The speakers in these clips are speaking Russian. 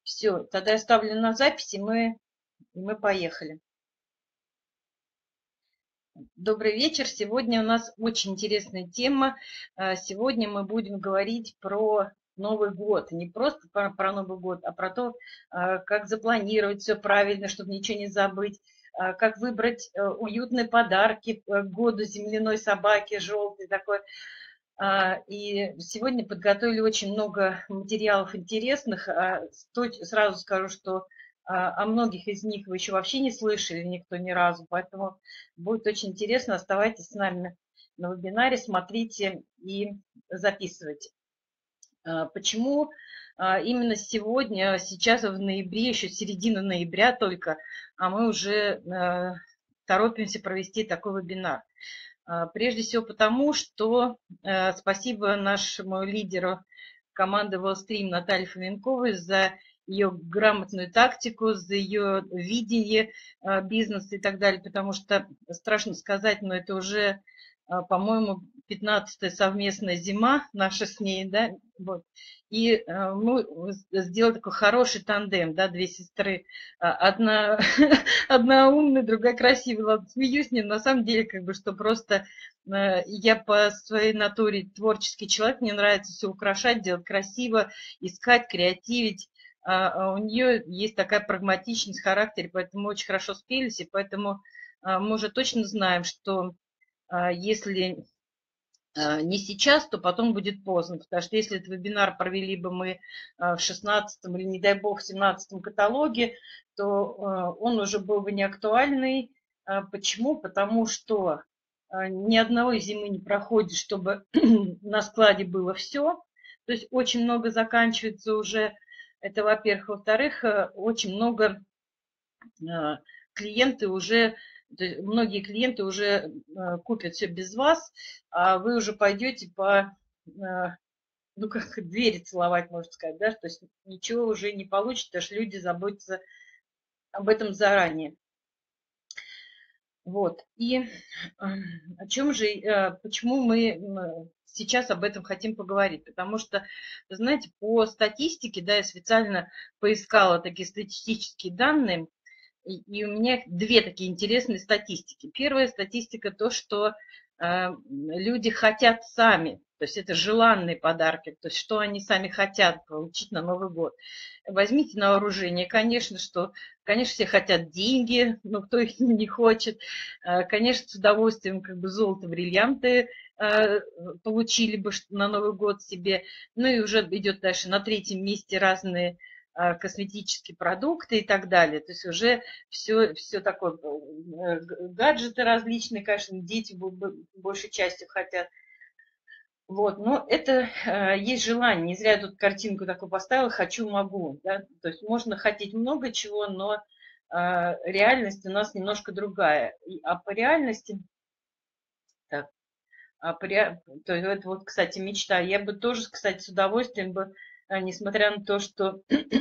Все, тогда я ставлю на запись, и мы поехали. Добрый вечер. Сегодня у нас очень интересная тема. Сегодня мы будем говорить про Новый год. Не просто про Новый год, а про то, как запланировать все правильно, чтобы ничего не забыть, как выбрать уютные подарки к году земляной собаки, желтой такой. И сегодня подготовили очень много материалов интересных. Сразу скажу, что о многих из них вы еще вообще не слышали, никто ни разу, поэтому будет очень интересно. Оставайтесь с нами на вебинаре, смотрите и записывайте. Почему именно сегодня, сейчас в ноябре, еще середина ноября только, а мы уже торопимся провести такой вебинар? Прежде всего потому, что спасибо нашему лидеру команды Wellstream Наталье Фоменковой за ее грамотную тактику, за ее видение бизнеса и так далее, потому что, страшно сказать, но это уже, по-моему, 15-я совместная зима наша с ней, да, вот. И мы сделали такой хороший тандем, да, две сестры, одна, одна умная, другая красивая. Ладно, смеюсь с ней, на самом деле, как бы, что просто я по своей натуре творческий человек, мне нравится все украшать, делать красиво, искать, креативить. А у нее есть такая прагматичность в характере, поэтому мы очень хорошо спелись, и поэтому мы уже точно знаем, что если не сейчас, то потом будет поздно, потому что если этот вебинар провели бы мы в 16-м или, не дай бог, в 17-м каталоге, то он уже был бы не актуальный. Почему? Потому что ни одной зимы не проходит, чтобы на складе было все. То есть очень много заканчивается уже. Это, во-первых. Во-вторых, очень много клиенты уже, многие клиенты уже купят все без вас, а вы уже пойдете по, ну, как двери целовать, можно сказать, да, то есть ничего уже не получится, потому что люди заботятся об этом заранее. Вот. И о чем же, почему мы сейчас об этом хотим поговорить? Потому что, знаете, по статистике, да, я специально поискала такие статистические данные, и у меня две такие интересные статистики. Первая статистика то, что люди хотят сами, то есть это желанные подарки, то есть что они сами хотят получить на Новый год. Возьмите на вооружение, конечно, конечно, все хотят деньги, но кто их не хочет. Конечно, с удовольствием как бы золото, бриллианты получили бы на Новый год себе. Ну и уже идет дальше на третьем месте разные косметические продукты и так далее. То есть уже все такое, гаджеты различные, конечно, дети большей частью хотят. Вот, но это есть желание. Не зря я тут картинку такую поставила «хочу, могу». Да? То есть можно хотеть много чего, но реальность у нас немножко другая. А по реальности, так, то есть это вот, кстати, мечта. Я бы тоже, кстати, с удовольствием бы, несмотря на то, что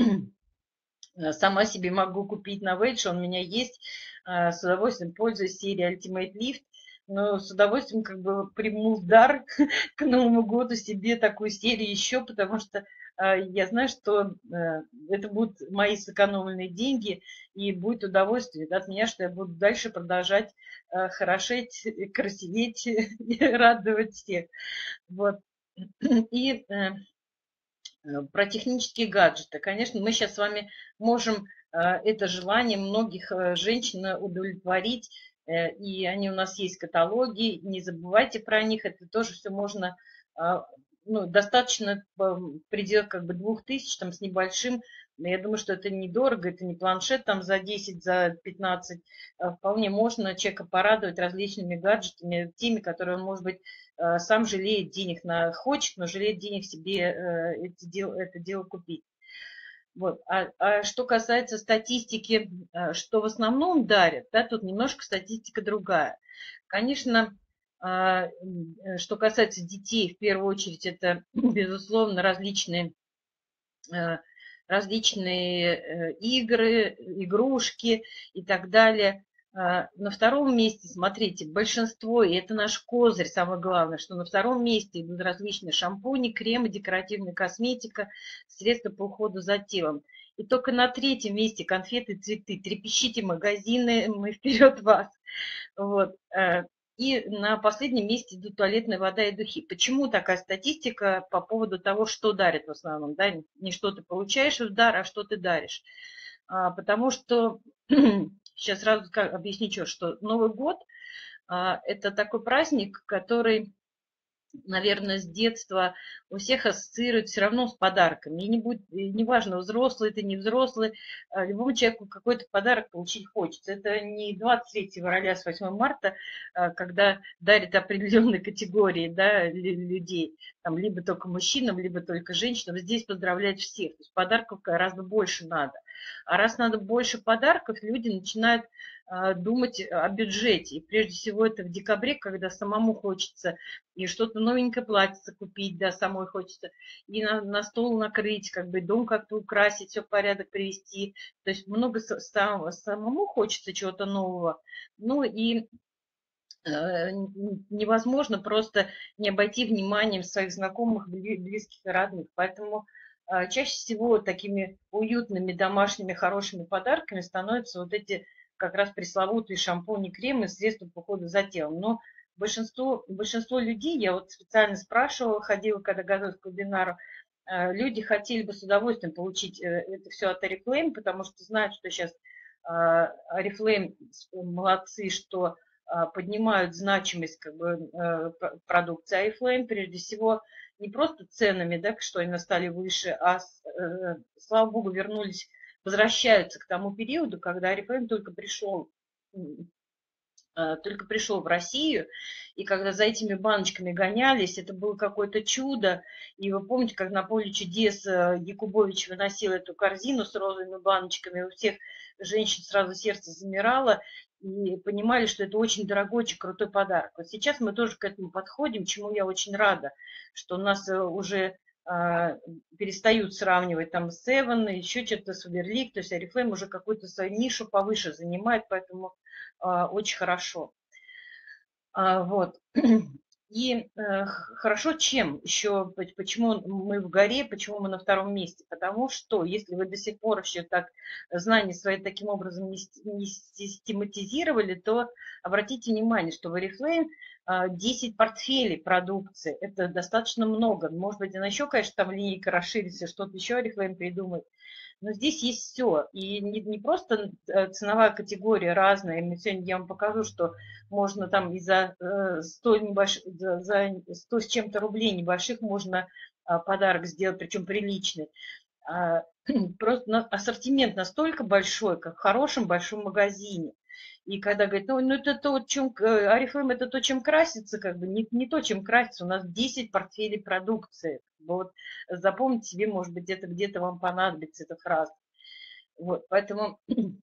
сама себе могу купить на Wage, он у меня есть, с удовольствием пользуюсь серией Ultimate Lift, но с удовольствием как бы приму в дар к Новому году себе такую серию еще, потому что я знаю, что это будут мои сэкономленные деньги, и будет удовольствие от меня, что я буду дальше продолжать хорошеть, красиветь и радовать всех. Вот. И про технические гаджеты. Конечно, мы сейчас с вами можем это желание многих женщин удовлетворить, и они у нас есть в каталоге, не забывайте про них, это тоже все можно, ну, достаточно в пределах как бы 2000 там с небольшим. Я думаю, что это недорого, это не планшет там за 10, за 15. Вполне можно человека порадовать различными гаджетами, теми, которые он, может быть, сам жалеет денег хочет, но жалеет денег себе это дело купить. Вот. А что касается статистики, что в основном дарят, да, тут немножко статистика другая. Конечно, что касается детей, в первую очередь, это, безусловно, различные игры, игрушки и так далее. На втором месте, смотрите, большинство, и это наш козырь, самое главное, что на втором месте идут различные шампуни, кремы, декоративная косметика, средства по уходу за телом. И только на третьем месте конфеты, цветы. Трепещите магазины, мы вперед вас. Вот. И на последнем месте идут туалетная вода и духи. Почему такая статистика по поводу того, что дарят в основном? Да? Не что ты получаешь в дар, а что ты даришь. Потому что, сейчас сразу объясню, что Новый год – это такой праздник, который, наверное, с детства у всех ассоциируют все равно с подарками. И неважно, взрослый ты, не взрослый, любому человеку какой-то подарок получить хочется. Это не 23 февраля с 8 марта, когда дарят определенной категории, да, людей, там, либо только мужчинам, либо только женщинам. Здесь поздравлять всех. То есть подарков гораздо больше надо. А раз надо больше подарков, люди начинают думать о бюджете. И прежде всего это в декабре, когда самому хочется и что-то новенькое платьице купить, да, самой хочется, и на стол накрыть, как бы дом как-то украсить, все в порядок привести. То есть много самому хочется чего-то нового. Ну и невозможно просто не обойти вниманием своих знакомых, близких и родных. Поэтому чаще всего такими уютными, домашними, хорошими подарками становятся вот эти как раз пресловутые шампуни, кремы, средства по уходу за телом. Но большинство людей, я вот специально спрашивала, ходила, когда готовилась к вебинару, люди хотели бы с удовольствием получить это все от Oriflame, потому что знают, что сейчас Oriflame молодцы, что поднимают значимость как бы, продукции Oriflame, прежде всего, не просто ценами, да, что они стали выше, а, слава богу, возвращаются к тому периоду, когда Oriflame только пришел в Россию, и когда за этими баночками гонялись, это было какое-то чудо. И вы помните, как на поле чудес Якубович выносил эту корзину с розовыми баночками, у всех женщин сразу сердце замирало, и понимали, что это очень дорогой, очень крутой подарок. Вот сейчас мы тоже к этому подходим, чему я очень рада, что у нас уже перестают сравнивать там с Seven, еще что-то с Faberlic, то есть Oriflame уже какую-то свою нишу повыше занимает, поэтому очень хорошо. Вот. И хорошо чем еще, почему мы в горе, почему мы на втором месте? Потому что если вы до сих пор еще так знания свои таким образом не систематизировали, то обратите внимание, что в Oriflame 10 портфелей продукции. Это достаточно много. Может быть, она еще, конечно, там линейка расширится, что-то еще Oriflame придумает. Но здесь есть все. И не просто ценовая категория разная. Сегодня я вам покажу, что можно там и за 100, за 100 с чем-то рублей небольших можно подарок сделать, причем приличный. Просто ассортимент настолько большой, как в хорошем большом магазине. И когда говорят, ну это то, чем Oriflame, это то, чем красится, как бы не то, чем красится. У нас 10 портфелей продукции. Вот запомните себе, может быть, это где-то вам понадобится эта фраза. Вот, поэтому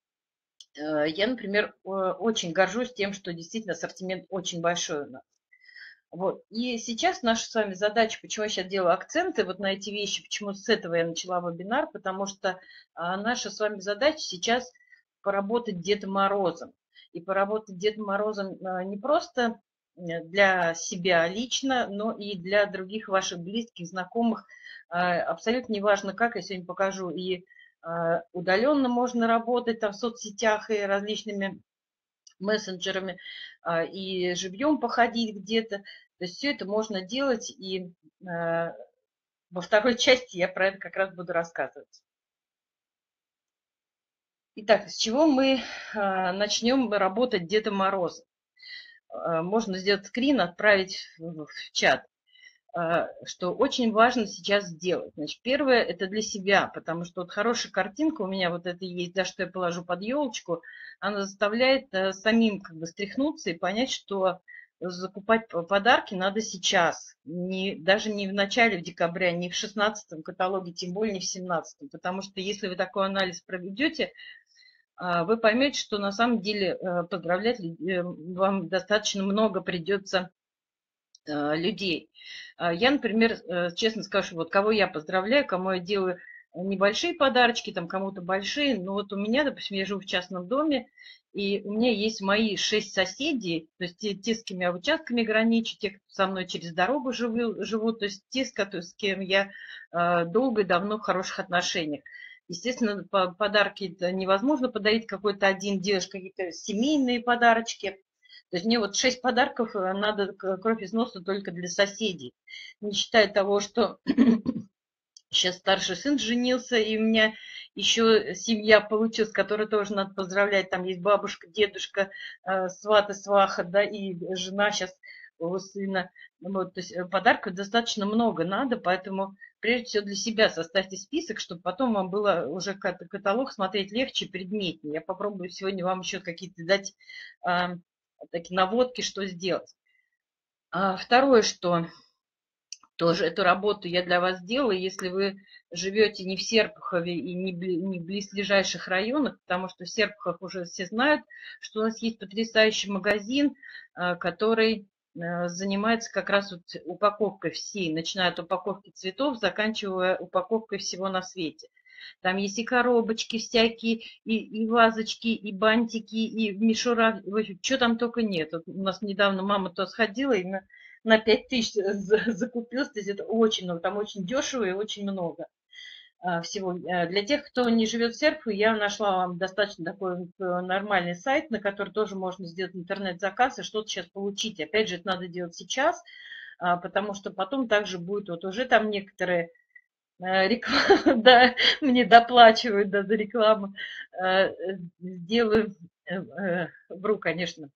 я, например, очень горжусь тем, что действительно ассортимент очень большой у нас. Вот. И сейчас наша с вами задача, почему я сейчас делаю акценты вот на эти вещи, почему с этого я начала вебинар, потому что наша с вами задача сейчас поработать Дедом Морозом. И поработать Дедом Морозом не просто для себя лично, но и для других ваших близких, знакомых. Абсолютно неважно как, я сегодня покажу, и удаленно можно работать там в соцсетях и различными мессенджерами, и живьем походить где-то. То есть все это можно делать, и во второй части я про это как раз буду рассказывать. Итак, с чего мы начнем работать Дедом Морозом? Можно сделать скрин, отправить в чат, что очень важно сейчас сделать. Значит, первое – это для себя, потому что вот хорошая картинка у меня вот это есть, да, что я положу под елочку, она заставляет самим как бы стряхнуться и понять, что закупать подарки надо сейчас, даже не в начале, в декабре, не в 16-м каталоге, тем более не в 17-м, потому что если вы такой анализ проведете, вы поймете, что на самом деле поздравлять вам достаточно много придется людей. Я, например, честно скажу, вот кого я поздравляю, кому я делаю небольшие подарочки, там кому-то большие, но вот у меня, допустим, я живу в частном доме, и у меня есть мои 6 соседей, то есть те, с кем я участками граничу, те, кто со мной через дорогу живут, то есть те, с кем я долго и давно в хороших отношениях. Естественно, подарки невозможно подарить какой-то один, делаешь какие-то семейные подарочки. То есть мне вот 6 подарков надо кровь из носа только для соседей. Не считая того, что сейчас старший сын женился, и у меня еще семья получилась, которую тоже надо поздравлять. Там есть бабушка, дедушка, сват и сваха, да, и жена сейчас у сына. Вот, то есть подарков достаточно много надо, поэтому прежде всего для себя составьте список, чтобы потом вам было уже каталог смотреть легче, предметнее. Я попробую сегодня вам еще какие-то дать такие наводки, что сделать. Второе, что тоже эту работу я для вас делала, если вы живете не в Серпухове и не в близлежащих районах, потому что в Серпухов уже все знают, что у нас есть потрясающий магазин, который занимается как раз вот упаковкой всей, начиная от упаковки цветов, заканчивая упаковкой всего на свете. Там есть и коробочки всякие, и вазочки, и бантики, и мишура, в общем, что там только нет. Вот у нас недавно мама то сходила и на 5000 закупилась, то есть это очень много, там очень дешево и очень много всего. Для тех, кто не живет в Серпухове, я нашла вам достаточно такой нормальный сайт, на который тоже можно сделать интернет-заказ и что-то сейчас получить. Опять же, это надо делать сейчас, потому что потом также будет, вот уже там некоторые реклама, да, мне доплачивают да, за рекламу. Сделаю, вру, конечно,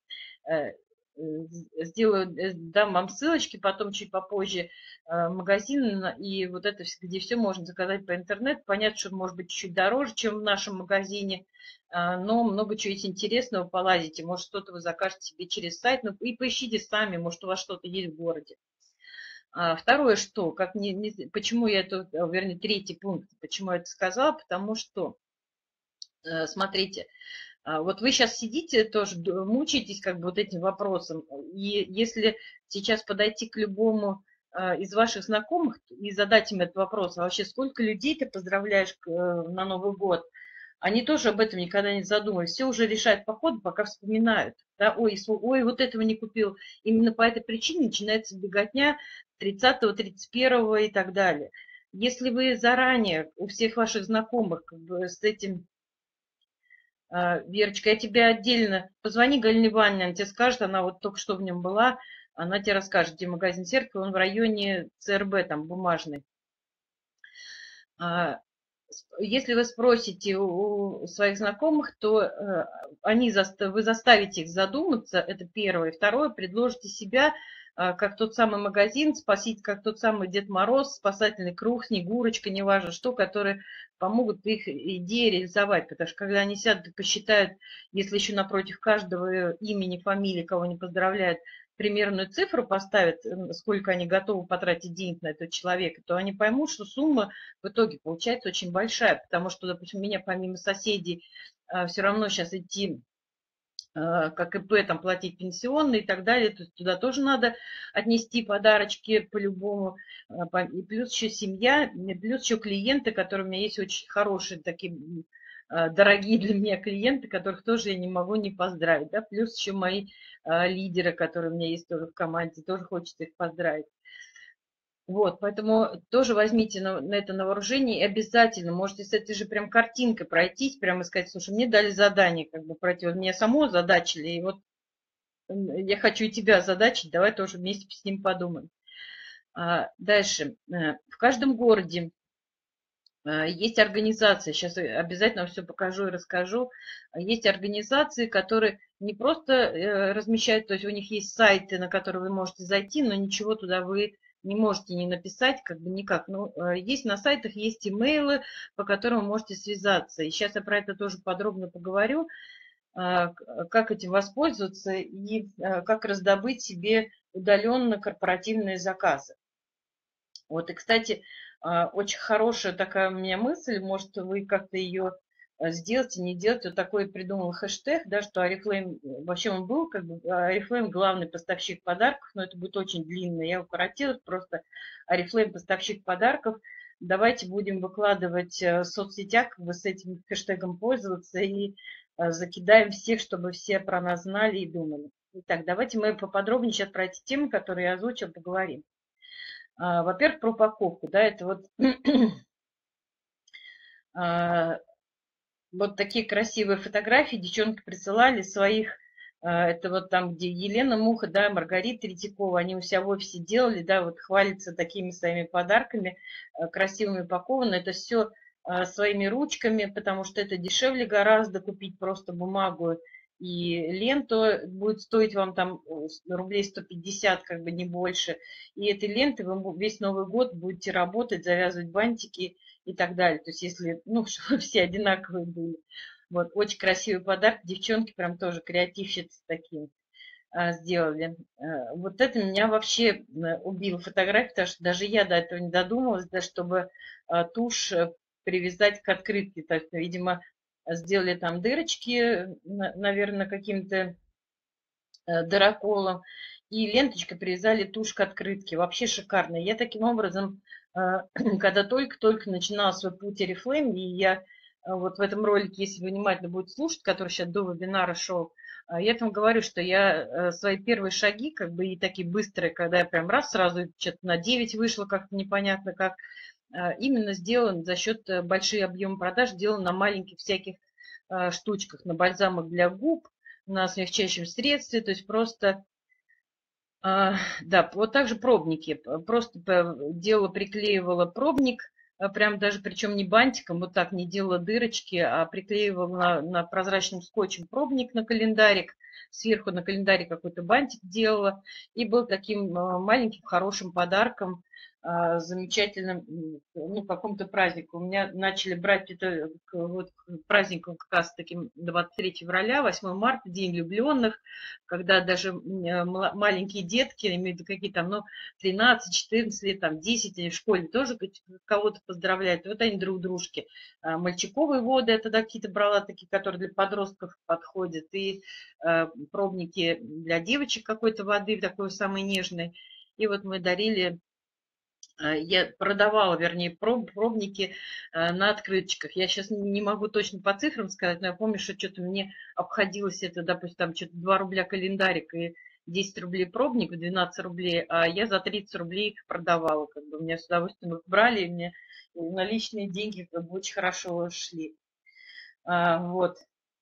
сделаю, дам вам ссылочки, потом чуть попозже магазин, и вот это, где все можно заказать по интернету. Понятно, что может быть чуть дороже, чем в нашем магазине, но много чего есть интересного, полазите. Может, что-то вы закажете себе через сайт, ну и поищите сами, может, у вас что-то есть в городе. Второе, что, почему я это, вернее, третий пункт, почему я это сказала, потому что, смотрите, вот вы сейчас сидите, тоже мучаетесь как бы вот этим вопросом, и если сейчас подойти к любому из ваших знакомых и задать им этот вопрос, а вообще сколько людей ты поздравляешь на Новый год, они тоже об этом никогда не задумывались. Все уже решают по ходу, пока вспоминают. Да? Ой, вот этого не купил. Именно по этой причине начинается беготня 30-го, 31-го и так далее. Если вы заранее у всех ваших знакомых как бы, с этим, Верочка, я тебе отдельно, позвони Галине Ивановне, она тебе скажет, она вот только что в нем была, она тебе расскажет, где магазин Серпухов, он в районе ЦРБ, там бумажный. Если вы спросите у своих знакомых, то вы заставите их задуматься, это первое. Второе, предложите себя как тот самый магазин, спасите, как тот самый Дед Мороз, спасательный круг, Снегурочка, неважно что, которые помогут их идеи реализовать. Потому что когда они сядут и посчитают, если еще напротив каждого имени, фамилии, кого они поздравляют, примерную цифру поставят, сколько они готовы потратить денег на этого человека, то они поймут, что сумма в итоге получается очень большая, потому что, допустим, меня помимо соседей все равно сейчас идти как ИП, там, платить пенсионные и так далее, то есть туда тоже надо отнести подарочки по-любому, и плюс еще семья, плюс еще клиенты, которые у меня есть очень хорошие, такие дорогие для меня клиенты, которых тоже я не могу не поздравить, да, плюс еще мои лидеры, которые у меня есть тоже в команде, тоже хочется их поздравить. Вот, поэтому тоже возьмите на это на вооружение и обязательно можете с этой же прям картинкой пройтись, прямо сказать, слушай, мне дали задание как бы пройти, вот меня само задачили, и вот я хочу и тебя задачить, давай тоже вместе с ним подумаем. Дальше. В каждом городе есть организации, сейчас обязательно все покажу и расскажу. Есть организации, которые не просто размещают, то есть у них есть сайты, на которые вы можете зайти, но ничего туда вы не можете не написать, как бы никак. Но есть на сайтах, есть имейлы, по которым вы можете связаться. И сейчас я про это тоже подробно поговорю, как этим воспользоваться и как раздобыть себе удаленно корпоративные заказы. Вот, и, кстати, очень хорошая такая у меня мысль, может, вы как-то ее сделаете, не делаете. Вот такой придумал хэштег, да, что Oriflame, вообще он был, как бы, Oriflame главный поставщик подарков, но это будет очень длинно, я укоротила, просто Oriflame поставщик подарков. Давайте будем выкладывать в соцсетях, как бы с этим хэштегом пользоваться и закидаем всех, чтобы все про нас знали и думали. Итак, давайте мы поподробнее сейчас про эти темы, которые я озвучила, поговорим. Во-первых, про упаковку. Да, это вот Вот такие красивые фотографии девчонки присылали своих. Это вот там, где Елена Муха, да, Маргарита Третьякова, они у себя в офисе делали, да, вот хвалятся такими своими подарками, красивыми упакованы. Это все своими ручками, потому что это дешевле гораздо купить просто бумагу и ленту. Будет стоить вам там рублей 150, как бы не больше. И этой лентой вы весь Новый год будете работать, завязывать бантики и так далее. То есть если, ну, чтобы все одинаковые были. Вот, очень красивый подарок. Девчонки прям тоже креативщицы такие сделали. Вот это меня вообще убило фотография, потому что даже я до этого не додумалась, да, чтобы тушь привязать к открытке. То есть, видимо, сделали там дырочки, наверное, каким-то дыроколом, и ленточкой привязали тушь к открытке. Вообще шикарно. Я таким образом, когда только-только начинала свой путь Oriflame, и я вот в этом ролике, если вы внимательно будете слушать, который сейчас до вебинара шел, я там говорю, что я свои первые шаги, как бы и такие быстрые, когда я прям раз сразу что-то на 9 вышло, как-то непонятно как, именно сделан за счет больших объемов продаж, сделан на маленьких всяких штучках, на бальзамах для губ, на смягчающем средстве, то есть просто, да, вот также пробники, просто делала, приклеивала пробник, прям даже, причем не бантиком, вот так не делала дырочки, а приклеивала на прозрачным скотчем пробник на календарик, сверху на календаре какой-то бантик делала, и был таким маленьким хорошим подарком, замечательным, ну, какому-то празднику. У меня начали брать это вот к празднику как раз таким 23 февраля, 8 марта, День влюбленных, когда даже маленькие детки, имеют какие там, ну, 13-14 лет, там, 10, они в школе тоже кого-то поздравляют. Вот они друг дружки. Мальчиковые воды, это да, какие-то брала такие, которые для подростков подходят, и пробники для девочек какой-то воды, такой самой нежной. И вот мы дарили, я продавала, вернее, пробники на открыточках. Я сейчас не могу точно по цифрам сказать, но я помню, что что-то мне обходилось это, допустим, там что-то 2 рубля календарик и 10 рублей пробник, 12 рублей, а я за 30 рублей их продавала. Как бы меня с удовольствием их брали, и мне наличные деньги как бы очень хорошо шли. Вот.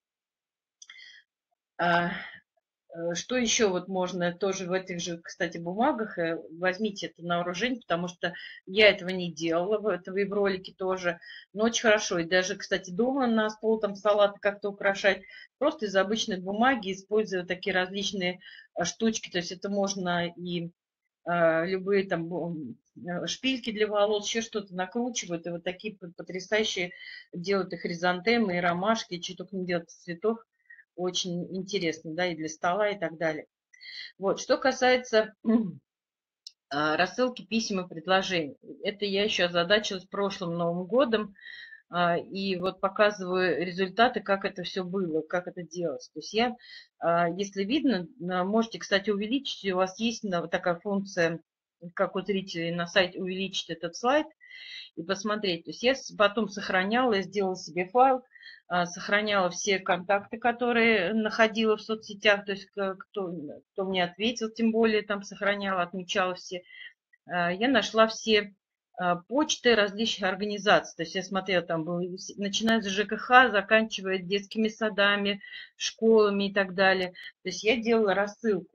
Что еще вот можно тоже в этих же, кстати, бумагах, возьмите это на вооружение, потому что я этого не делала, этого и в ролике тоже, но очень хорошо. И даже, кстати, дома на стол там салаты как-то украшать, просто из обычной бумаги, используя такие различные штучки, то есть это можно и любые там шпильки для волос, еще что-то накручивают, и вот такие потрясающие делают и хризантемы, и ромашки, и что только не делают из цветов. Очень интересно, да, и для стола, и так далее. Вот, что касается рассылки писем и предложений. Это я еще озадачилась прошлым Новым годом, и вот показываю результаты, как это все было, как это делалось. То есть я, если видно, можете, кстати, увеличить, у вас есть такая функция, как у зрителей на сайте, увеличить этот слайд и посмотреть. То есть я потом сохраняла, я сделала себе файл, сохраняла все контакты, которые находила в соцсетях, то есть кто мне ответил, тем более там сохраняла, отмечала все. Я нашла все почты различных организаций. То есть я смотрела, там было, начиная с ЖКХ, заканчивая детскими садами, школами и так далее. То есть я делала рассылку.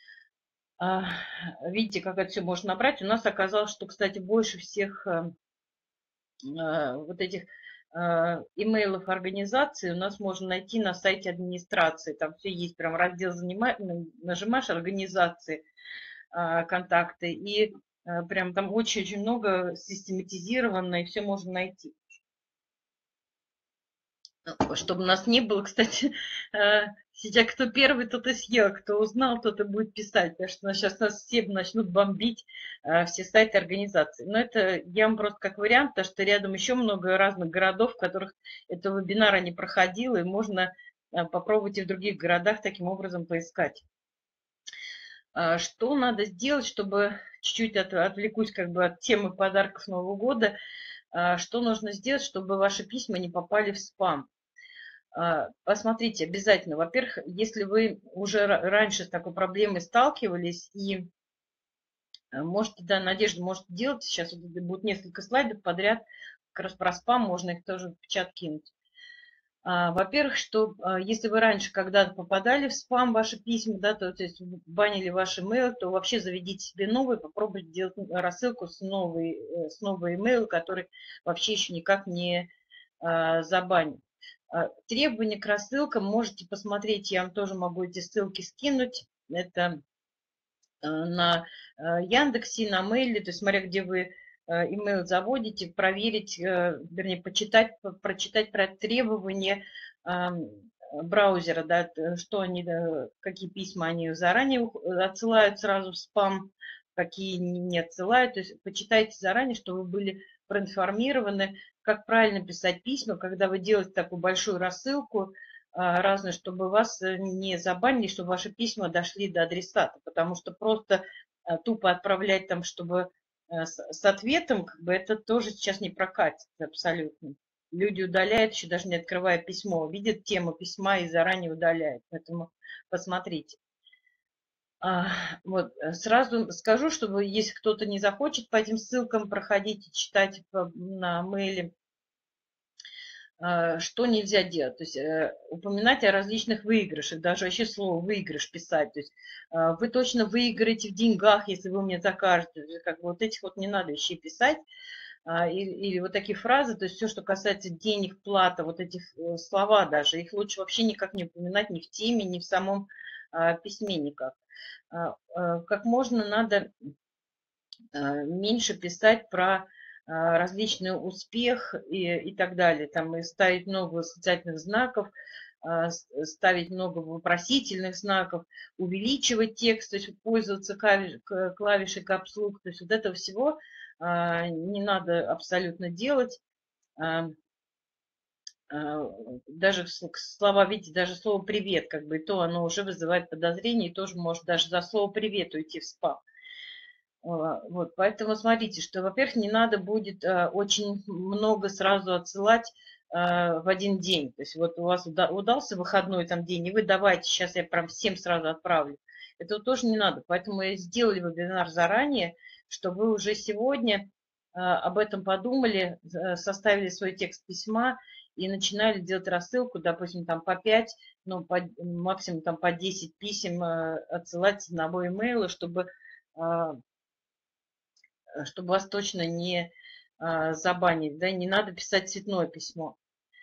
Видите, как это все можно набрать. У нас оказалось, что, кстати, больше всех вот этих имейлов организации у нас можно найти на сайте администрации. Там все есть, прям раздел нажимаешь организации, контакты, и прям там очень-очень много систематизировано, и все можно найти. Чтобы у нас не было, кстати, сейчас кто первый, тот и съел, кто узнал, тот и будет писать, потому что сейчас нас все начнут бомбить, все сайты организаций. Но это я вам просто как вариант, потому что рядом еще много разных городов, в которых этого вебинара не проходило, и можно попробовать и в других городах таким образом поискать. Что надо сделать, чтобы чуть-чуть отвлекусь как бы от темы подарков Нового года, что нужно сделать, чтобы ваши письма не попали в спам? Посмотрите обязательно. Во-первых, если вы уже раньше с такой проблемой сталкивались и можете, да, Надежда, можете делать, сейчас вот будет несколько слайдов подряд как раз про спам можно их тоже в чат кинуть. Во-первых, что если вы раньше когда-то попадали в спам ваши письма, да, то есть банили ваши email, то вообще заведите себе новый, попробуйте делать рассылку с новой email, который вообще еще никак не забанен. Требования к рассылкам можете посмотреть, я вам тоже могу эти ссылки скинуть. Это на Яндексе, на Мейле, то есть смотря где вы email заводите, проверить, вернее, прочитать про требования браузера, да, что они, какие письма они заранее отсылают сразу в спам, какие не отсылают. То есть почитайте заранее, чтобы вы были проинформированы, как правильно писать письма, когда вы делаете такую большую рассылку разную, чтобы вас не забанили, чтобы ваши письма дошли до адресата, потому что просто тупо отправлять там, чтобы с ответом, как бы это тоже сейчас не прокатит абсолютно. Люди удаляют, еще даже не открывая письмо, видят тему письма и заранее удаляют. Поэтому посмотрите. Вот, сразу скажу, чтобы если кто-то не захочет по этим ссылкам проходить и читать на мейле, что нельзя делать. То есть упоминать о различных выигрышах, даже вообще слово выигрыш писать. То есть вы точно выиграете в деньгах, если вы мне закажете. Как бы вот этих вот не надо вещей писать. Или вот такие фразы, то есть все, что касается денег, плата, вот этих слова даже, их лучше вообще никак не упоминать ни в теме, ни в самом письме никак. Как можно надо меньше писать про различный успех и так далее. Там и ставить много восклицательных знаков, ставить много вопросительных знаков, увеличивать текст, то есть пользоваться клавишей капслок. То есть вот этого всего не надо абсолютно делать. Даже слова, видите, даже слово «привет», как бы, то оно уже вызывает подозрение, и тоже может даже за слово «привет» уйти в спам. Вот, поэтому смотрите, что, во-первых, не надо будет очень много сразу отсылать в один день. То есть вот у вас удался выходной там день, и вы давайте, сейчас я прям всем сразу отправлю. Этого тоже не надо. Поэтому я сделали вебинар заранее, чтобы вы уже сегодня об этом подумали, составили свой текст письма и начинали делать рассылку, допустим, там по 5, ну, максимум там по 10 писем отсылать на мой имейл, чтобы вас точно не забанить, да, не надо писать цветное письмо.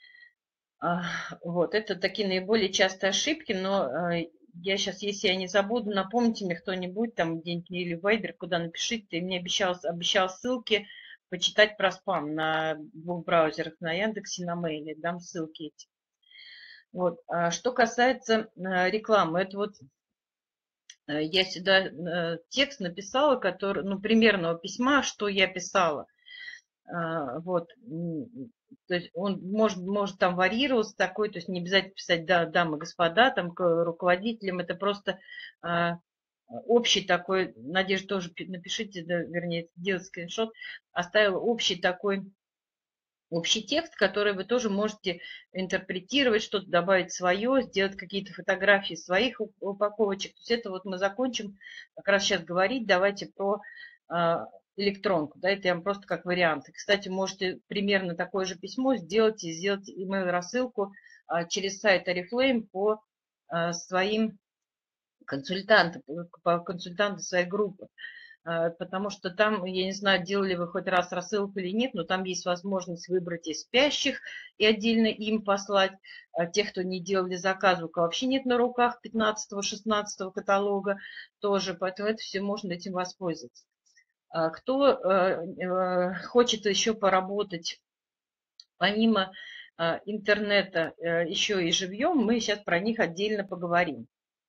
Вот, это такие наиболее частые ошибки, но я сейчас, если я не забуду, напомните мне кто-нибудь там где-нибудь или в Viber, куда напишите, ты мне обещал ссылки почитать про спам на двух браузерах, на Яндексе, на Мейле, дам ссылки эти. Вот, что касается рекламы, это вот я сюда текст написала, который, ну, примерного письма, что я писала. Вот, то есть он может там варьироваться такой, то есть не обязательно писать «да, дамы, господа», там к руководителям, это просто общий такой, Надежда, тоже напишите, да, вернее, делать скриншот, оставила общий такой, общий текст, который вы тоже можете интерпретировать, что-то добавить свое, сделать какие-то фотографии своих упаковочек. То есть это вот мы закончим как раз сейчас говорить, давайте про электронку, да, это я вам просто как вариант. И, кстати, можете примерно такое же письмо сделать и сделать email-рассылку через сайт Oriflame по своим консультантам, по консультантам своей группы. Потому что там, я не знаю, делали вы хоть раз рассылку или нет, но там есть возможность выбрать из спящих и отдельно им послать. Тех, кто не делали заказ, у кого вообще нет на руках 15-16 каталога тоже, поэтому это все можно этим воспользоваться. Кто хочет еще поработать помимо интернета еще и живьем, мы сейчас про них отдельно поговорим.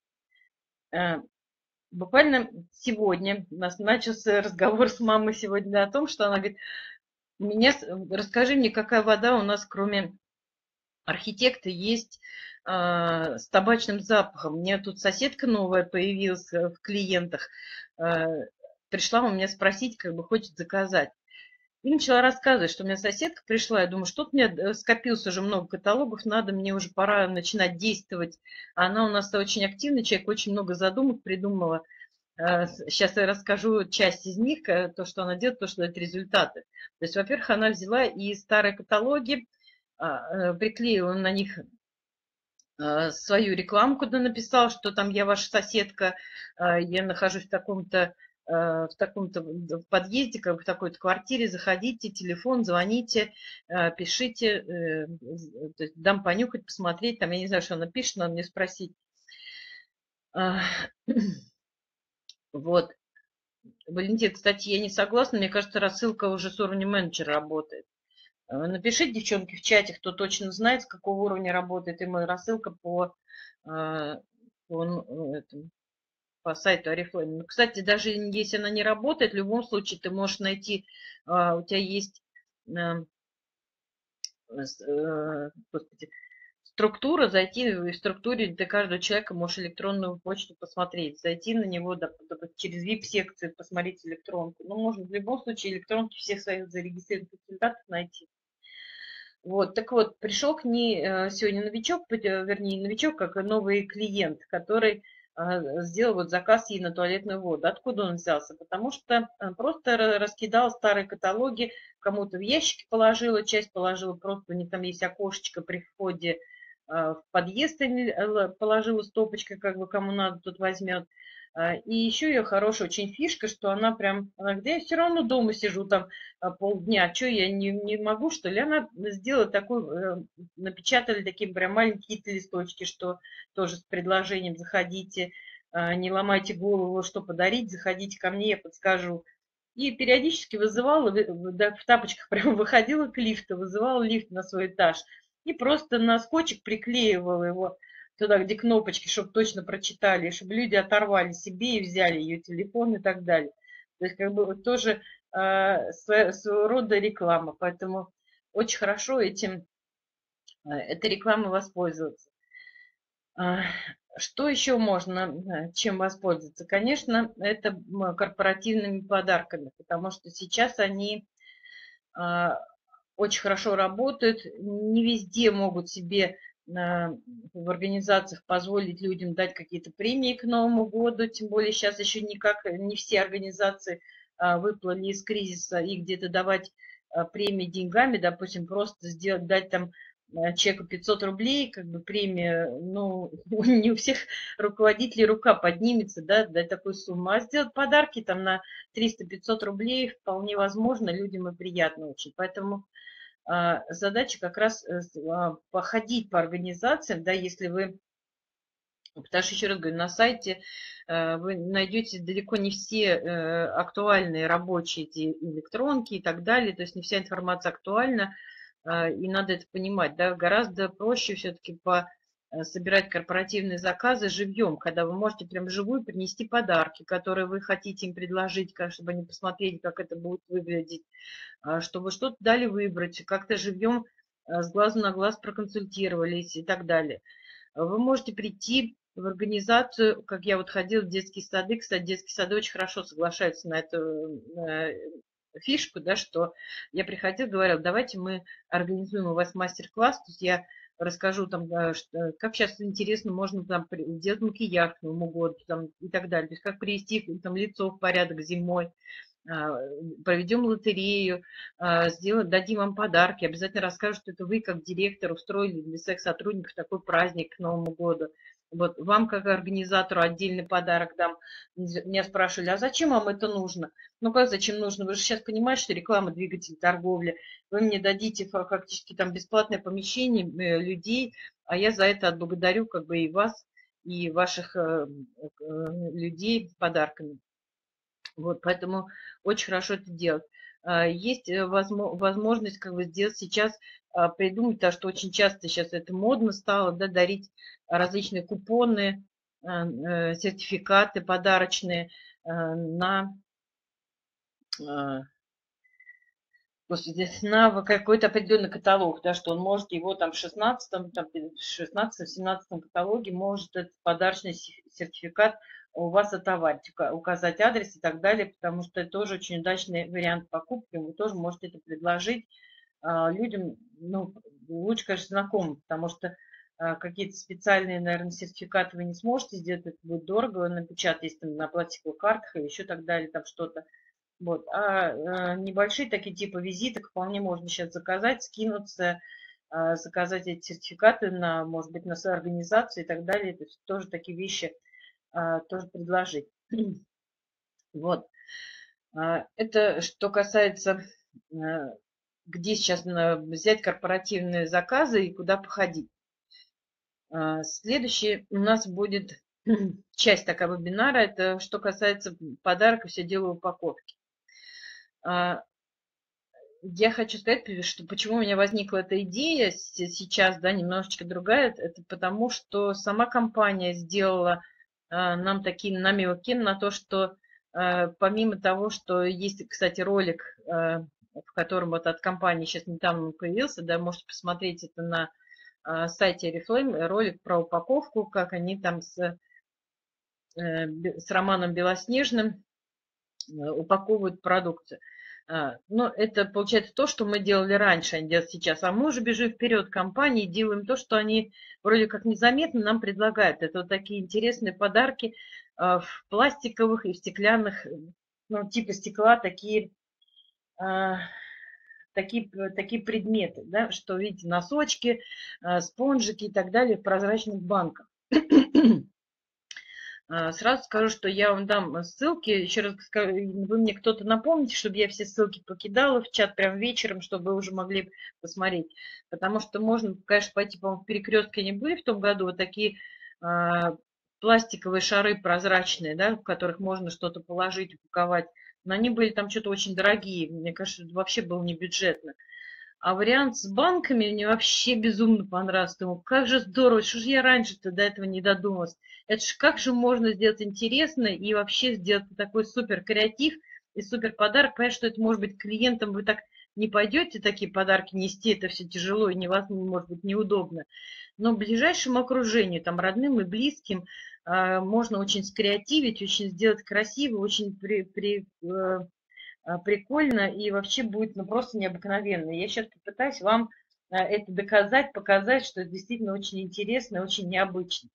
Буквально сегодня у нас начался разговор с мамой сегодня о том, что она говорит, расскажи мне, какая вода у нас, кроме архитекта, есть с табачным запахом. У меня тут соседка новая появилась в клиентах. Пришла у меня спросить, как бы хочет заказать. И начала рассказывать, что у меня соседка пришла. Я думаю, что-то у меня скопилось уже много каталогов, надо, мне уже пора начинать действовать. Она у нас очень активный человек, очень много задумок придумала. Сейчас я расскажу часть из них, то, что она делает, то, что дает результаты. То есть, во-первых, она взяла и старые каталоги, приклеила на них свою рекламу, куда написал, что там я ваша соседка, я нахожусь в таком-то подъезде, как бы в такой-то квартире, заходите, телефон, звоните, пишите, то есть дам понюхать, посмотреть, там, я не знаю, что она пишет, надо мне спросить. Вот. Валентин, кстати, я не согласна, мне кажется, рассылка уже с уровня менеджера работает. Напишите, девчонки, в чате, кто точно знает, с какого уровня работает именно рассылка этому, по сайту Oriflame. Ну, кстати, даже если она не работает, в любом случае ты можешь найти, у тебя есть господи, структура, зайти в структуре для каждого человека, можешь электронную почту посмотреть, зайти на него через VIP-секцию, посмотреть электронку. Ну, можно в любом случае электронки всех своих зарегистрированных консультантов найти. Вот, так вот, пришел к ней сегодня новичок, вернее, новичок, как новый клиент, который сделал вот заказ ей на туалетную воду. Откуда он взялся? Потому что просто раскидал старые каталоги, кому-то в ящики положила, часть положила просто, у них там есть окошечко при входе в подъезд, положила стопочкой, как бы кому надо, тут возьмет. И еще ее хорошая очень фишка, что она прям, она где я все равно дома сижу там полдня, что я не могу, что ли? Она сделала такой, напечатали такие прям маленькие листочки, что тоже с предложением заходите, не ломайте голову, что подарить, заходите ко мне, я подскажу. И периодически вызывала, в тапочках прям выходила к лифту, вызывала лифт на свой этаж и просто на скотчик приклеивала его туда, где кнопочки, чтобы точно прочитали, чтобы люди оторвали себе и взяли ее телефон и так далее. То есть как бы вот тоже своего рода реклама, поэтому очень хорошо этой рекламой воспользоваться. Что еще можно, чем воспользоваться? Конечно, это корпоративными подарками, потому что сейчас они очень хорошо работают, не везде могут себе в организациях позволить людям дать какие-то премии к Новому году, тем более сейчас еще никак не все организации выплыли из кризиса и где-то давать премии деньгами, допустим, просто сделать, дать там человеку 500 рублей, как бы премия, ну, не у всех руководителей рука поднимется, да, дать такую сумму, а сделать подарки там на 300-500 рублей вполне возможно, людям и приятно очень. Поэтому задача как раз походить по организациям, да, если вы, потому что, еще раз говорю, на сайте вы найдете далеко не все актуальные рабочие эти электронки и так далее, то есть не вся информация актуальна, и надо это понимать, да, гораздо проще все-таки собирать корпоративные заказы живьем, когда вы можете прям вживую принести подарки, которые вы хотите им предложить, чтобы они посмотрели, как это будет выглядеть, чтобы что-то дали выбрать, как-то живьем с глазу на глаз проконсультировались и так далее. Вы можете прийти в организацию, как я вот ходила в детские сады, кстати, детские сады очень хорошо соглашаются на эту фишку, да, что я приходила, говорила, давайте мы организуем у вас мастер-класс, то есть я расскажу там, как сейчас интересно, можно там сделать макияж к Новому году там, и так далее, то есть как привести там лицо в порядок зимой, проведем лотерею, дадим вам подарки, обязательно расскажем, что это вы, как директор, устроили для своих сотрудников такой праздник к Новому году. Вот вам, как организатору, отдельный подарок дам. Меня спрашивали, а зачем вам это нужно? Ну как зачем нужно? Вы же сейчас понимаете, что реклама двигатель торговли. Вы мне дадите фактически там бесплатное помещение людей, а я за это отблагодарю как бы и вас, и ваших людей подарками. Вот, поэтому очень хорошо это делать. Есть возможность как бы сделать сейчас, придумать, то, что очень часто сейчас это модно стало, да, дарить различные купоны, сертификаты подарочные на, господи, на какой-то определенный каталог, да, что он может его там в 16-м, там, 16-17 каталоге может этот подарочный сертификат у вас отоварить, указать адрес и так далее, потому что это тоже очень удачный вариант покупки, вы тоже можете это предложить людям, ну, лучше, конечно, знакомым, потому что какие-то специальные, наверное, сертификаты вы не сможете сделать, это будет дорого, напечатать, если там на пластиковых картах или еще так далее, там что-то. Вот. А небольшие такие типа визиток вполне можно сейчас заказать, скинуться, заказать эти сертификаты на, может быть, на свою организацию и так далее. То есть тоже такие вещи тоже предложить. Вот. Это что касается, где сейчас взять корпоративные заказы и куда походить. Следующий у нас будет часть такая вебинара, это что касается подарка, все дело упаковки. Я хочу сказать, что почему у меня возникла эта идея сейчас, да, немножечко другая, это потому, что сама компания сделала нам такие намеки на то, что помимо того, что есть, кстати, ролик, в котором вот от компании сейчас недавно появился, да, можете посмотреть это на сайте Oriflame, ролик про упаковку, как они там с Романом Белоснежным упаковывают продукцию. Но это получается то, что мы делали раньше, они делают сейчас. А мы уже бежим вперед компании, делаем то, что они вроде как незаметно нам предлагают. Это вот такие интересные подарки в пластиковых и в стеклянных, ну, типа стекла, такие предметы, да, что видите, носочки, спонжики и так далее в прозрачных банках. Сразу скажу, что я вам дам ссылки. Еще раз скажу, вы мне кто-то напомните, чтобы я все ссылки покидала в чат прям вечером, чтобы вы уже могли посмотреть. Потому что можно, конечно, пойти, по-моему, в Перекрестке они были в том году, вот такие пластиковые шары прозрачные, да, в которых можно что-то положить, упаковать. Но они были там что-то очень дорогие. Мне кажется, это вообще было не бюджетно. А вариант с банками мне вообще безумно понравился. Думаю, как же здорово, что же я раньше-то до этого не додумалась. Это ж как же можно сделать интересно и вообще сделать такой супер креатив и супер подарок. Понятно, что это может быть клиентам, вы так не пойдете такие подарки нести, это все тяжело и невозможно, может быть, неудобно. Но ближайшему окружению, там, родным и близким, можно очень скреативить, очень сделать красиво, очень прикольно и вообще будет ну, просто необыкновенно. Я сейчас попытаюсь вам это доказать, показать, что это действительно очень интересно и очень необычно.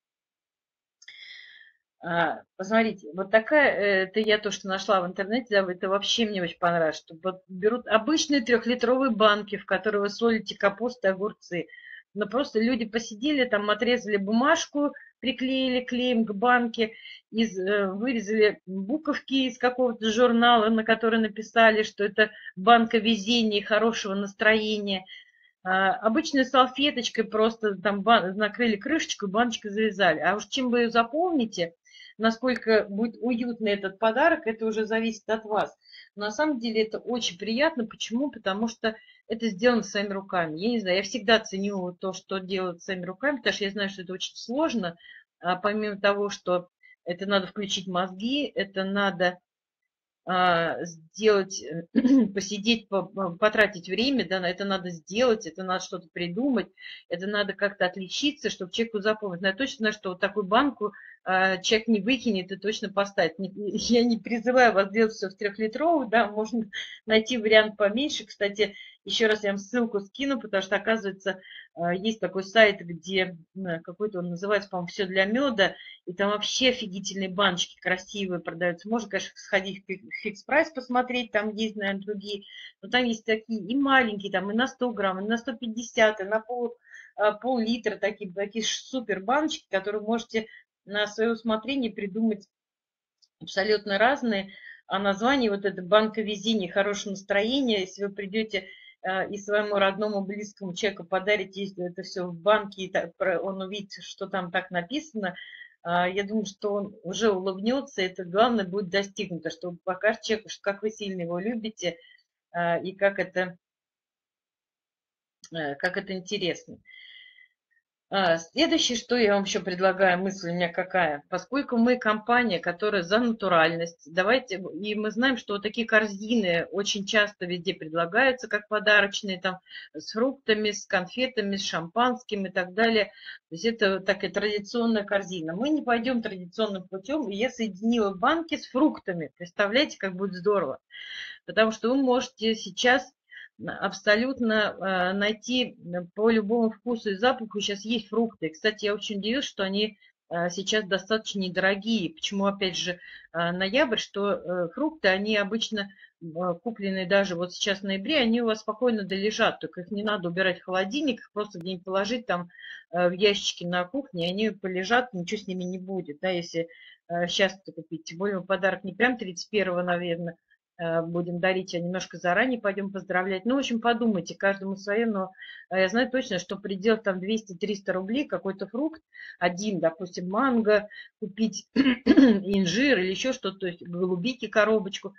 Посмотрите, вот такая, это я то, что нашла в интернете, да, это вообще мне очень понравилось, что вот берут обычные 3-литровые банки, в которые вы солите капусту, огурцы. Но просто люди посидели, там отрезали бумажку, приклеили клеем к банке, вырезали буковки из какого-то журнала, на который написали, что это банка везения и хорошего настроения. Обычной салфеточкой просто там накрыли крышечку, баночку завязали. А уж чем вы ее заполните, насколько будет уютный этот подарок, это уже зависит от вас. Но на самом деле это очень приятно. Почему? Потому что это сделано своими руками. Я не знаю, я всегда ценю то, что делают своими руками, потому что я знаю, что это очень сложно. Помимо того, что это надо включить мозги, это надо сделать, посидеть, потратить время, да, на это надо сделать, это надо что-то придумать, это надо как-то отличиться, чтобы человеку запомнить. Но я точно знаю, что вот такую банку человек не выкинет и точно поставит. Я не призываю вас делать все в 3-литровую, да, можно найти вариант поменьше. Кстати, еще раз я вам ссылку скину, потому что, оказывается, есть такой сайт, где какой-то он называется, по-моему, «Все для меда», и там вообще офигительные баночки красивые продаются. Можно, конечно, сходить в фикс прайс посмотреть, там есть, наверное, другие. Но там есть такие и маленькие, там и на 100 грамм, и на 150, и на пол-литра такие супер баночки, которые можете на свое усмотрение придумать абсолютно разные. А название вот это «Банка везения, хорошее настроение», если вы придете и своему родному, близкому человеку подарите это все в банке, и он увидит, что там так написано, я думаю, что он уже улыбнется, и это главное будет достигнуто, что вы покажете человеку, как вы сильно его любите, и как это интересно. Следующее, что я вам еще предлагаю, мысль у меня какая. Поскольку мы компания, которая за натуральность, давайте, и мы знаем, что вот такие корзины очень часто везде предлагаются, как подарочные, там, с фруктами, с конфетами, с шампанским и так далее. То есть это такая традиционная корзина. Мы не пойдем традиционным путем, и я соединила банки с фруктами. Представляете, как будет здорово. Потому что вы можете сейчас абсолютно найти по любому вкусу и запаху. Сейчас есть фрукты. Кстати, я очень удивилась, что они сейчас достаточно недорогие. Почему, опять же, ноябрь, что фрукты, они обычно купленные даже вот сейчас в ноябре, они у вас спокойно долежат, только их не надо убирать в холодильник, их просто где-нибудь положить там в ящики на кухне, они полежат, ничего с ними не будет, да, если сейчас это купить. Тем более подарок не прям 31-го, наверное, будем дарить, а немножко заранее пойдем поздравлять. Ну, в общем, подумайте, каждому свое, но я знаю точно, что предел там 200-300 рублей, какой-то фрукт, один, допустим, манго, купить инжир или еще что-то, то есть голубики коробочку,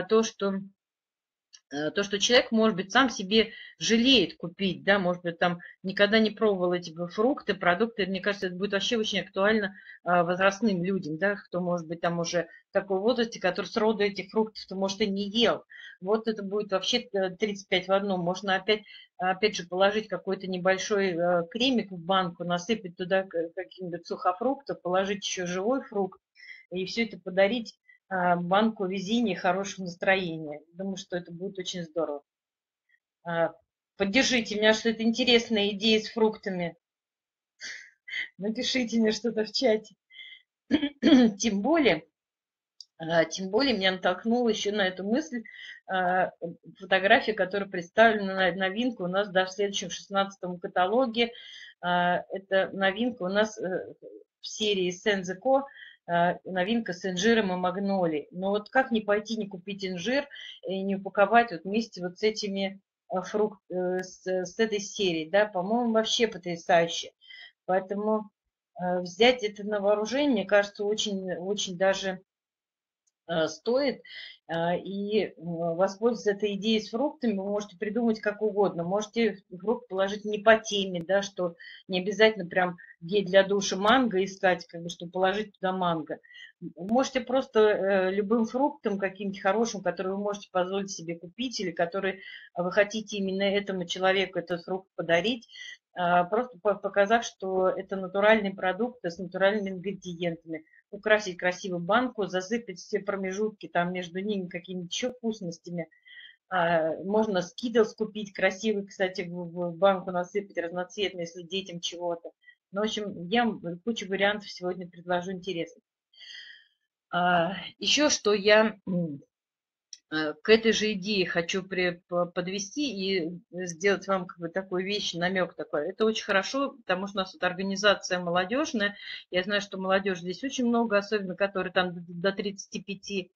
то, что человек, может быть, сам себе жалеет купить, да, может быть, там никогда не пробовал эти фрукты, продукты, мне кажется, это будет вообще очень актуально возрастным людям, да, кто, может быть, там уже в таком возрасте, который сроду этих фруктов-то, может, и не ел. Вот это будет вообще 35 в одном. Можно опять же, положить какой-то небольшой кремик в банку, насыпать туда каких-нибудь сухофруктов, положить еще живой фрукт, и все это подарить банку везения и хорошего настроения. Думаю, что это будет очень здорово. Поддержите меня, что это интересная идея с фруктами. Напишите мне что-то в чате. Тем более меня натолкнула еще на эту мысль фотография, которая представлена на новинку у нас в следующем 16-м каталоге. Это новинка у нас в серии Сензеко, новинка с инжиром и магнолией. Но вот как не пойти, не купить инжир и не упаковать вот вместе вот с этими с этой серией, да, по-моему, вообще потрясающе. Поэтому взять это на вооружение, мне кажется, очень, очень даже стоит. И воспользоваться этой идеей с фруктами вы можете придумать как угодно. Можете фрукт положить не по теме, да, что не обязательно прям гель для душа манго искать, как бы, чтобы положить туда манго. Можете просто любым фруктом каким-нибудь хорошим, который вы можете позволить себе купить, или который вы хотите именно этому человеку этот фрукт подарить, просто показав, что это натуральный продукт с натуральными ингредиентами, украсить красиво банку, засыпать все промежутки там между ними какими-то еще вкусностями. Можно скитлс купить красивый, кстати, в банку насыпать разноцветный, если детям чего-то. Ну, в общем, я кучу вариантов сегодня предложу интересных. Еще что я к этой же идее хочу подвести и сделать вам как бы такую вещь, намек такой. Это очень хорошо, потому что у нас вот организация молодежная. Я знаю, что молодежь здесь очень много, особенно которые там до 35.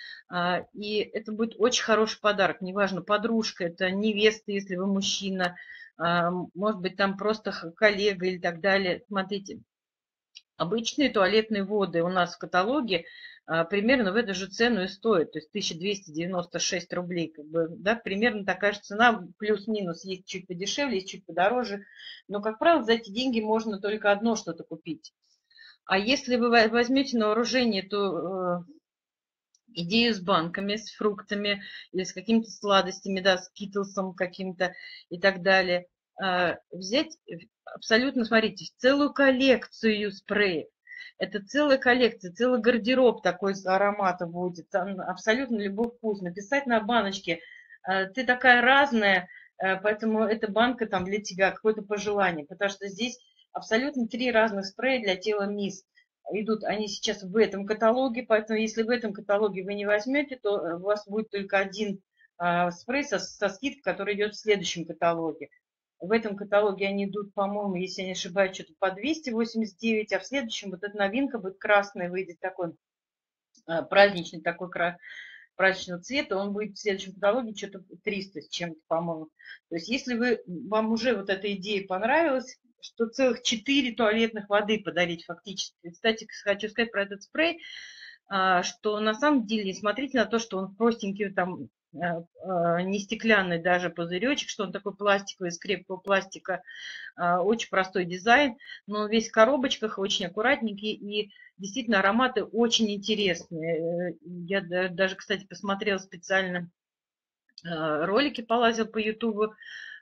И это будет очень хороший подарок. Неважно, подружка, это невеста, если вы мужчина, может быть, там просто коллега или так далее. Смотрите, обычные туалетные воды у нас в каталоге примерно в эту же цену и стоят, то есть 1296 рублей. Как бы, да, примерно такая же цена, плюс-минус, есть чуть подешевле, есть чуть подороже. Но, как правило, за эти деньги можно только одно что-то купить. А если вы возьмете на вооружение, то идею с банками, с фруктами или с какими-то сладостями, да, с китлсом каким-то и так далее, взять абсолютно, смотрите, целую коллекцию спреев. Это целая коллекция, целый гардероб такой с аромата будет, там абсолютно любой вкус. Написать на баночке, ты такая разная, поэтому эта банка там для тебя, какое-то пожелание, потому что здесь абсолютно 3 разных спрея для тела мисс идут они сейчас в этом каталоге, поэтому если в этом каталоге вы не возьмете, то у вас будет только один спрей со скидкой, который идет в следующем каталоге. В этом каталоге они идут, по-моему, если я не ошибаюсь, что-то по 289, а в следующем вот эта новинка будет красная, выйдет такой праздничный, такой праздничного цвета, он будет в следующем каталоге что-то 300 с чем-то, по-моему. То есть если вам уже вот эта идея понравилась, что целых 4 туалетных воды подарить фактически. Кстати, хочу сказать про этот спрей, что на самом деле, не смотрите на то, что он простенький, там, не стеклянный даже пузыречек, что он такой пластиковый, из крепкого пластика, очень простой дизайн, но весь в коробочках, очень аккуратненький, и действительно ароматы очень интересные. Я даже, кстати, посмотрела специально ролики, полазил по Ютубу,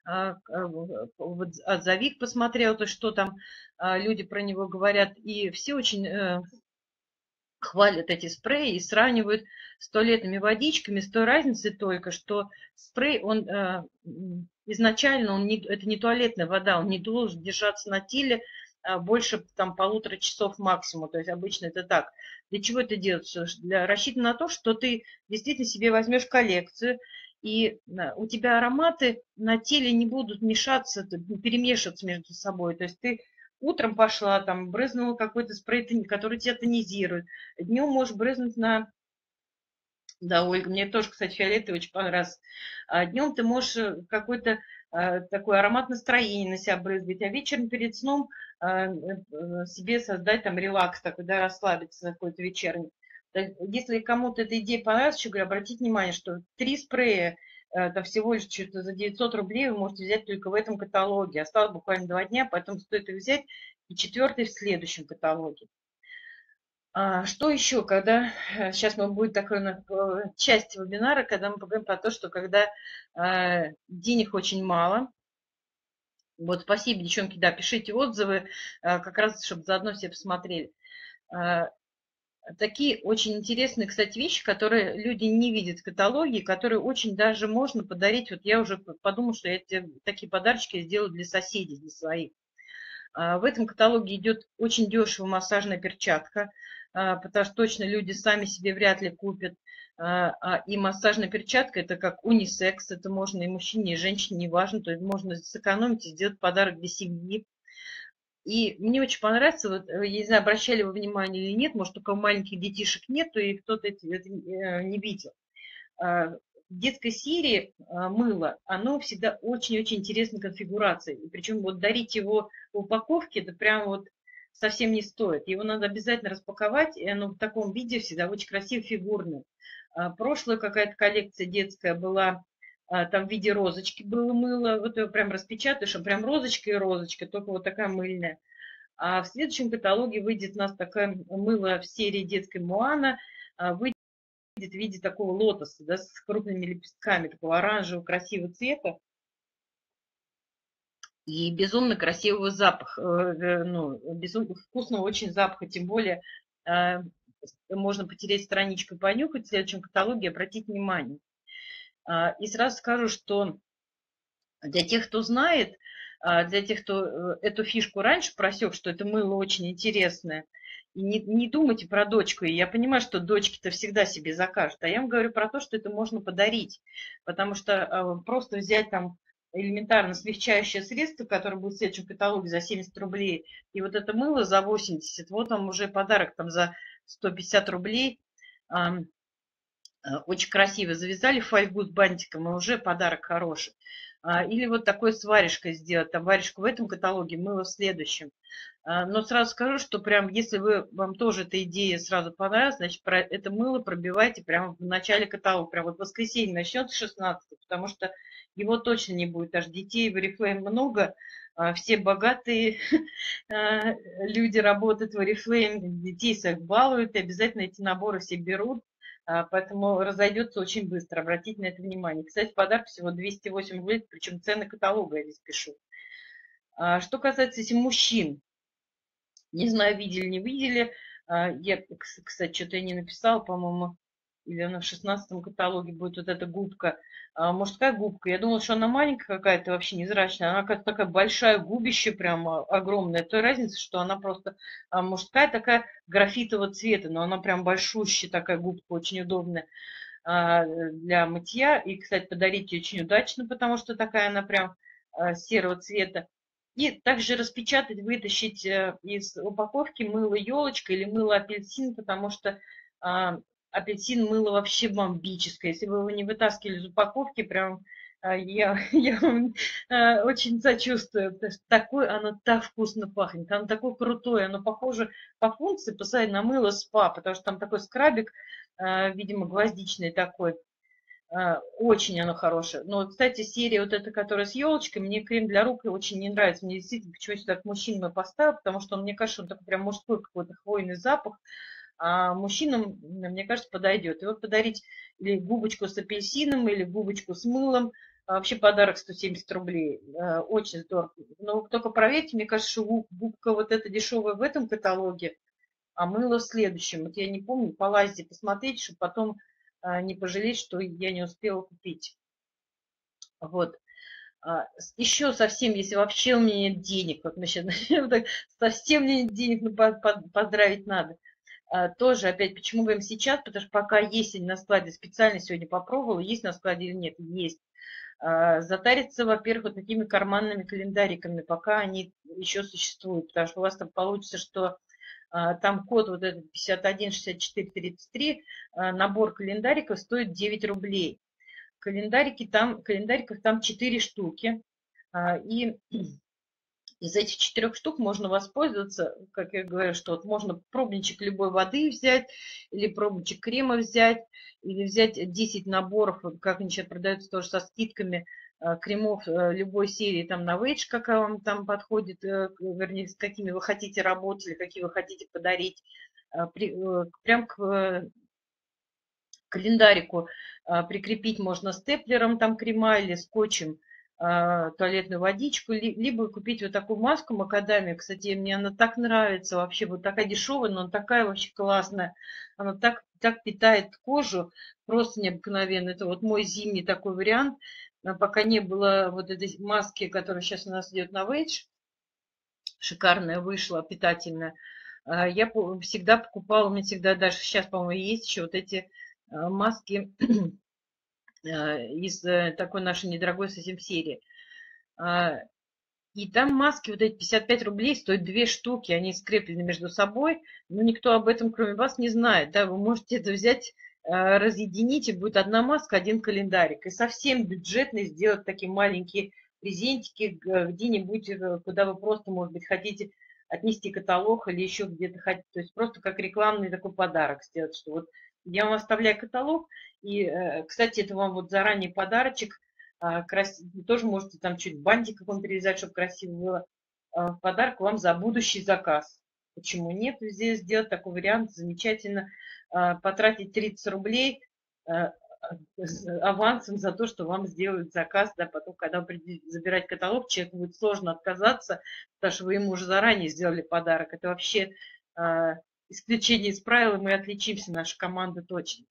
отзывик посмотрел, то что там люди про него говорят, и все очень хвалят эти спреи и сравнивают с туалетными водичками, с той разницей только, что спрей, он изначально, это не туалетная вода, он не должен держаться на теле больше там 1,5 часов максимум, то есть обычно это так. Для чего это делается? Рассчитано на то, что ты действительно себе возьмешь коллекцию, и у тебя ароматы на теле не будут мешаться, перемешиваться между собой. То есть ты утром пошла, там, брызнула какой-то спрей, который тебя тонизирует. Днем можешь брызнуть на... Да, Ольга, мне тоже, кстати, фиолетовый очень понравился. А днем ты можешь какой-то такой аромат настроения на себя брызгать, а вечером перед сном себе создать там релакс такой, да, расслабиться какой-то вечерний. Если кому-то эта идея понравилась, еще говорю, обратите внимание, что 3 спрея там всего лишь что-то за 900 рублей вы можете взять только в этом каталоге. Осталось буквально 2 дня, поэтому стоит их взять. И 4-й в следующем каталоге. Что еще, когда сейчас мы будет такой часть вебинара, когда мы поговорим про то, что когда денег очень мало. Вот, спасибо, девчонки, да, пишите отзывы, как раз, чтобы заодно все посмотрели. Такие очень интересные, кстати, вещи, которые люди не видят в каталоге, которые очень даже можно подарить. Вот я уже подумала, что я такие подарочки сделаю для соседей, для своих. В этом каталоге идет очень дешево массажная перчатка, потому что точно люди сами себе вряд ли купят. И массажная перчатка – это как унисекс, это можно и мужчине, и женщине, неважно, то есть можно сэкономить и сделать подарок для семьи. И мне очень понравится, вот, я не знаю, обращали вы внимание или нет, может, только у маленьких детишек нет, и кто-то это не видел. В детской серии мыло, оно всегда очень-очень интересной конфигурации. И причем вот дарить его в упаковке, это прям вот совсем не стоит. Его надо обязательно распаковать, и оно в таком виде всегда очень красиво, фигурное. Прошлая какая-то коллекция детская была, там в виде розочки было мыло, вот его прям распечатаешь, а прям розочка и розочка, только вот такая мыльная. А в следующем каталоге выйдет у нас такое мыло в серии детской Моана, выйдет в виде такого лотоса, да, с крупными лепестками, такого оранжевого красивого цвета и безумно красивого запаха, ну, безумно вкусного очень запаха, тем более можно потереть страничку и понюхать в следующем каталоге, обратить внимание. И сразу скажу, что для тех, кто знает, для тех, кто эту фишку раньше просек, что это мыло очень интересное, и не думайте про дочку. И я понимаю, что дочки-то всегда себе закажут. А я вам говорю про то, что это можно подарить. Потому что просто взять там элементарно смягчающее средство, которое будет в следующем каталоге за 70 рублей, и вот это мыло за 80, вот вам уже подарок там за 150 рублей. Очень красиво завязали фольгу с бантиком, и уже подарок хороший. Или вот такой с варежкой сделать. Там варежку в этом каталоге, мыло в следующем. Но сразу скажу, что прям, если вам тоже эта идея сразу понравилась, значит, это мыло пробивайте прямо в начале каталога. Прям вот в воскресенье начнется 16, потому что его точно не будет. Аж детей в Oriflame много, все богатые люди работают в Oriflame, детей своих балуют, и обязательно эти наборы все берут. Поэтому разойдется очень быстро. Обратите на это внимание. Кстати, подарок всего 208 рублей, причем цены каталога я здесь пишу. Что касается этих мужчин, не знаю, видели, не видели. Я, кстати, что-то я не написала, по-моему, или она в 16-м каталоге будет вот эта губка. Мужская губка. Я думала, что она маленькая какая-то, вообще невзрачная. Она как такая большая губище, прям огромная. Той разница, что она просто мужская такая графитового цвета, но она прям большущая такая губка, очень удобная для мытья. И, кстати, подарить ее очень удачно, потому что такая она прям серого цвета. И также распечатать, вытащить из упаковки мыло елочка или мыло апельсин, потому что апельсин мыло вообще бомбическое. Если вы его не вытаскивали из упаковки, прям я вам очень сочувствую, потому что такое, оно так вкусно пахнет, оно такое крутое, оно похоже по функции посадить на мыло спа, потому что там такой скрабик, видимо, гвоздичный такой. Очень оно хорошее. Но, кстати, серия вот эта, которая с елочкой, мне крем для рук очень не нравится. Мне действительно почему сюда к мужчинам поставила, потому что мне кажется, он такой прям мужской какой-то хвойный запах. А мужчинам, мне кажется, подойдет. И вот подарить или губочку с апельсином, или губочку с мылом. Вообще подарок 170 рублей. Очень здорово. Но только проверьте, мне кажется, что губка вот эта дешевая в этом каталоге, а мыло в следующем. Вот я не помню, полазьте, посмотреть, чтобы потом не пожалеть, что я не успела купить. Вот. Еще совсем, если вообще у меня нет денег, вот мы сейчас совсем нет денег, ну, поздравить надо. Тоже, опять, почему говорим сейчас, потому что пока есть на складе, специально сегодня попробовала, есть на складе или нет, есть. Затариться, во-первых, вот такими карманными календариками, пока они еще существуют, потому что у вас там получится, что там код вот этот 516433, набор календариков стоит 9 рублей. Календариков там 4 штуки, и из этих 4 штук можно воспользоваться, как я говорю, что вот можно пробничек любой воды взять, или пробничек крема взять, или взять 10 наборов, вот как они сейчас продаются тоже со скидками, кремов любой серии там на Вейдж, какая вам там подходит, вернее, с какими вы хотите работать, или какие вы хотите подарить, прям к календарику прикрепить можно степлером там крема или скотчем туалетную водичку, либо купить вот такую маску макадамия. Кстати, мне она так нравится вообще, вот такая дешевая, но она такая вообще классная. Она так питает кожу, просто необыкновенно. Это вот мой зимний такой вариант. Пока не было вот этой маски, которая сейчас у нас идет на Вейдж, шикарная вышла, питательная. Я всегда покупала, у меня всегда даже сейчас, по-моему, есть еще вот эти маски из такой нашей недорогой совсем серии. И там маски, вот эти 55 рублей, стоят 2 штуки, они скреплены между собой, но никто об этом, кроме вас, не знает. Да? Вы можете это взять, разъединить, и будет одна маска, один календарик. И совсем бюджетный сделать такие маленькие презентики где-нибудь, куда вы просто, может быть, хотите отнести каталог или еще где-то хотите. То есть просто как рекламный такой подарок сделать, что вот я вам оставляю каталог, и, кстати, это вам вот заранее подарочек, тоже можете там чуть бантик какой-нибудь привязать, чтобы красиво было. В подарок вам за будущий заказ. Почему нет? Здесь сделать такой вариант замечательно. Потратить 30 рублей авансом за то, что вам сделают заказ, да, потом, когда вы придете забирать каталог, человеку будет сложно отказаться, потому что вы ему уже заранее сделали подарок. Это вообще исключение из правил, и мы отличимся, наша команда точно.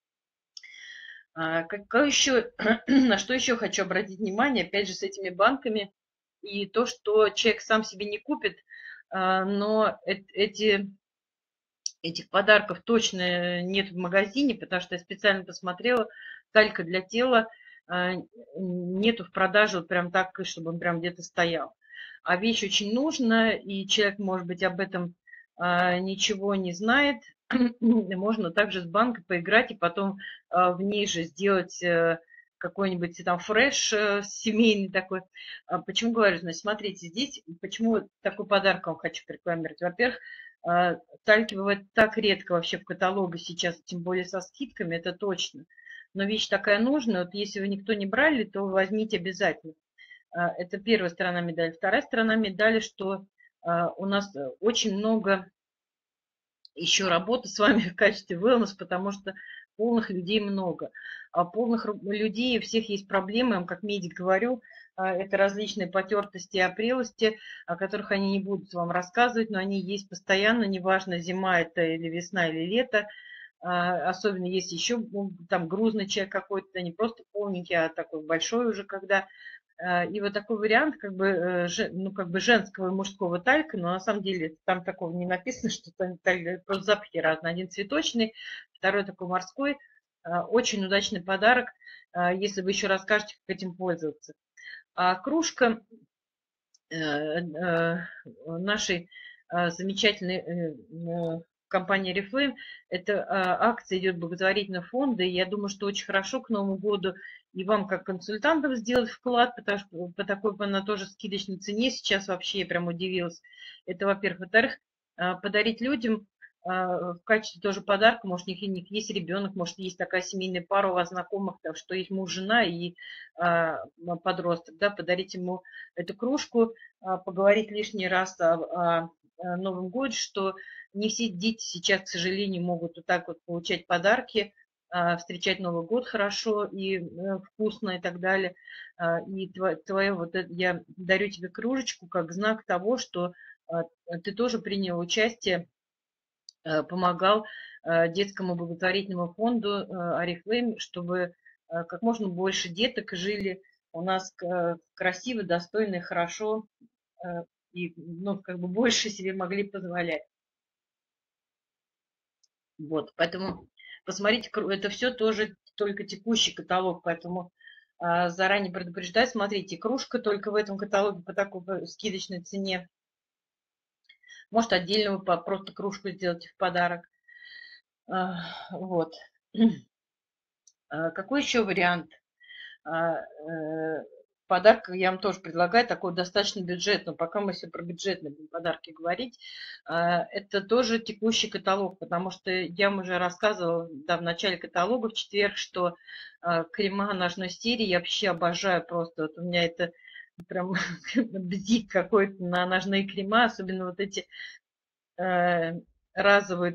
Еще, на что еще хочу обратить внимание, опять же, с этими банками, и то, что человек сам себе не купит, но этих подарков точно нет в магазине, потому что я специально посмотрела, талька для тела нету в продаже вот прям так, чтобы он прям где-то стоял. А вещь очень нужна, и человек, может быть, об этом ничего не знает. Можно также с банка поиграть и потом в ней же сделать какой-нибудь там фреш семейный такой. Почему говорю, значит, смотрите, здесь, почему такой подарок вам хочу рекламировать. Во-первых, тальки бывают так редко вообще в каталоге сейчас, тем более со скидками, это точно. Но вещь такая нужная, вот если вы никто не брали, то возьмите обязательно. Это первая сторона медали. Вторая сторона медали, что у нас очень много еще работы с вами в качестве wellness, потому что полных людей много. А полных людей у всех есть проблемы, я вам как медик говорю, это различные потертости и опрелости, о которых они не будут вам рассказывать, но они есть постоянно, неважно, зима это или весна или лето. Особенно если еще там грузный человек какой-то, не просто полненький, а такой большой уже, когда и вот такой вариант как бы, ну, как бы женского и мужского талька, но на самом деле там такого не написано, что там просто запахи разные. Один цветочный, второй такой морской. Очень удачный подарок, если вы еще расскажете, как этим пользоваться. А кружка нашей замечательной компании Reflame, это акция идет благотворительного фонда, и я думаю, что очень хорошо к Новому году и вам как консультантам сделать вклад, потому что по такой на тоже скидочной цене сейчас вообще я прям удивилась. Это, во-первых. Во-вторых, подарить людям в качестве тоже подарка, может, у них есть ребенок, может, есть такая семейная пара у вас знакомых, так что есть муж, жена и подросток, да, подарить ему эту кружку, поговорить лишний раз о Новом годе, что не все дети сейчас, к сожалению, могут вот так вот получать подарки, встречать Новый год хорошо и вкусно и так далее. И твое вот это, я дарю тебе кружечку как знак того, что ты тоже принял участие помогал детскому благотворительному фонду Oriflame, чтобы как можно больше деток жили у нас красиво, достойно и хорошо, и ну, как бы больше себе могли позволять. Вот, поэтому посмотрите, это все тоже только текущий каталог, поэтому заранее предупреждаю, смотрите, кружка только в этом каталоге по такой скидочной цене. Может, отдельно вы просто кружку сделайте в подарок. Вот. Какой еще вариант? Подарок я вам тоже предлагаю, такой достаточно бюджетный. Пока мы все про бюджетные подарки говорить, это тоже текущий каталог, потому что я вам уже рассказывала в начале каталога в четверг, что крема ножной серии я вообще обожаю просто. Вот у меня это прям бзик какой-то на ножные крема, особенно вот эти разовые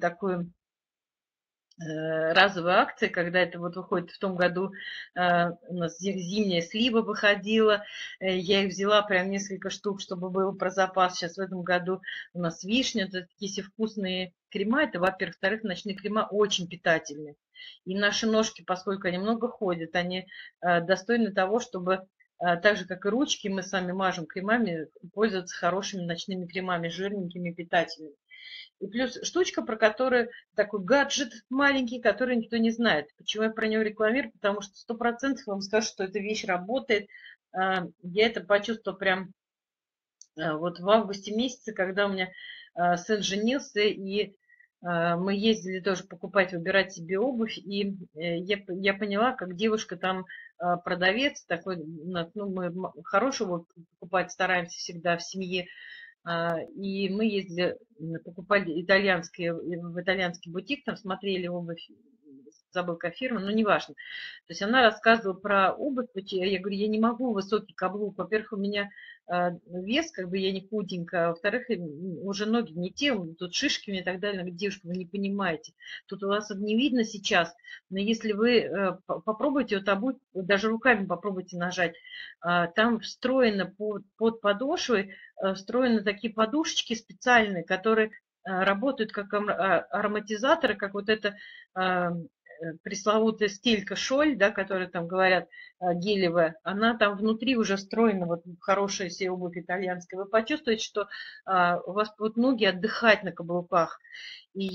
разовые акции, когда это вот выходит в том году, у нас зимняя слива выходила, я их взяла прям несколько штук, чтобы был про запас. Сейчас в этом году у нас вишня, это такие все вкусные крема, это, во-первых, во-вторых, ночные крема очень питательные. И наши ножки, поскольку они много ходят, они достойны того, чтобы так же, как и ручки, мы сами мажем кремами, пользоваться хорошими ночными кремами, жирненькими, питательными. И плюс штучка, про которую такой гаджет маленький, который никто не знает. Почему я про него рекламирую? Потому что 100% вам скажут, что эта вещь работает. Я это почувствовала прям вот в августе месяце, когда у меня сын женился, и мы ездили тоже покупать, выбирать себе обувь, и я поняла, как девушка там, продавец такой, ну, мы хорошую обувь покупать стараемся всегда в семье, и мы ездили, покупали в итальянский бутик, там смотрели обувь, забыл как фирма, но неважно. То есть она рассказывала про обувь, я говорю, я не могу высокий каблук. Во-первых, у меня вес, как бы я не худенькая, а во-вторых, уже ноги не те, тут шишки и так далее. Девушка, вы не понимаете. Тут у вас не видно сейчас, но если вы попробуйте вот обуть, даже руками попробуйте нажать, там встроено под подошвой, встроены такие подушечки специальные, которые работают как ароматизаторы, как вот это пресловутая стелька-шоль, да, которая там говорят гелевая, она там внутри уже встроена, вот хорошая себе обувь итальянская. Вы почувствуете, что у вас будут ноги отдыхать на каблуках. И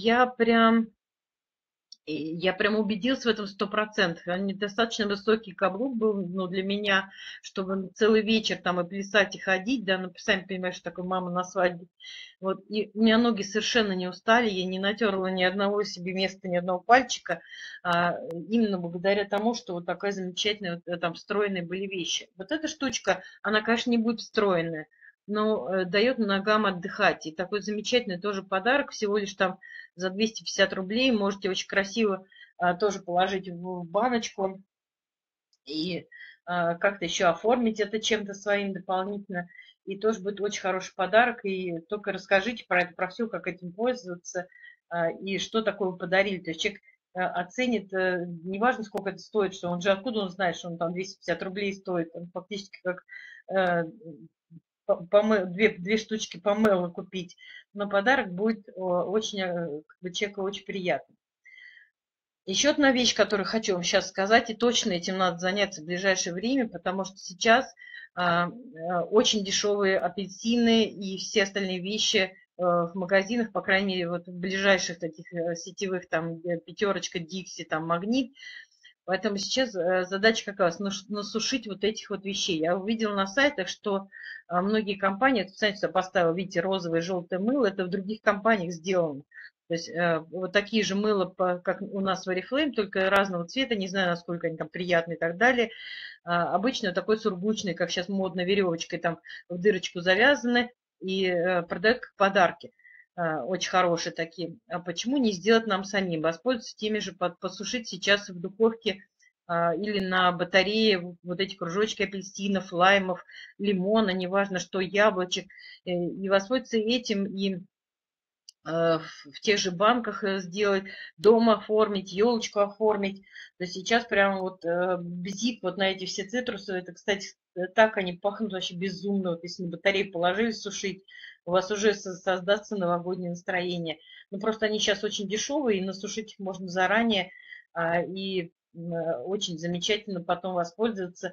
я прям убедилась в этом 100%. Недостаточно высокий каблук был, ну, для меня, чтобы целый вечер там и плясать, и ходить, да, ну, сами понимаете, что такое мама на свадьбе. Вот, и у меня ноги совершенно не устали, я не натерла ни одного себе места, ни одного пальчика, именно благодаря тому, что вот такая замечательная, вот, там, встроенные были вещи. Вот эта штучка, она, конечно, не будет встроенная, но дает ногам отдыхать. И такой замечательный тоже подарок, всего лишь там за 250 рублей. Можете очень красиво тоже положить в баночку и как-то еще оформить это чем-то своим дополнительно. И тоже будет очень хороший подарок. И только расскажите про это, про все, как этим пользоваться и что такое вы подарили. То есть человек оценит, неважно, сколько это стоит, что он же откуда он знает, что он там 250 рублей стоит. Он фактически как две штучки помело купить, но подарок будет очень, как бы, человеку очень приятный. Еще одна вещь, которую хочу вам сейчас сказать, и точно этим надо заняться в ближайшее время, потому что сейчас очень дешевые апельсины и все остальные вещи в магазинах, по крайней мере, вот в ближайших таких сетевых, там, Пятерочка, Дикси, там, Магнит. Поэтому сейчас задача какая? Насушить вот этих вот вещей. Я увидела на сайтах, что многие компании, специально поставила, видите, розовое и желтое мыло, это в других компаниях сделано. То есть вот такие же мыла, как у нас в Oriflame, только разного цвета, не знаю, насколько они там приятные и так далее. Обычно такой сургучный, как сейчас модно, веревочкой там в дырочку завязаны и продают как подарки. Очень хорошие такие. А почему не сделать нам самим? Воспользоваться теми же, посушить сейчас в духовке или на батарее вот эти кружочки апельсинов, лаймов, лимона, неважно что, яблочек. И воспользоваться этим и в тех же банках сделать, дома оформить, елочку оформить. То есть сейчас прям вот бзик вот на эти все цитрусы, это, кстати, так они пахнут вообще безумно. Вот если на батарею положили сушить, у вас уже создастся новогоднее настроение. Ну, просто они сейчас очень дешевые, и насушить их можно заранее, и очень замечательно потом воспользоваться.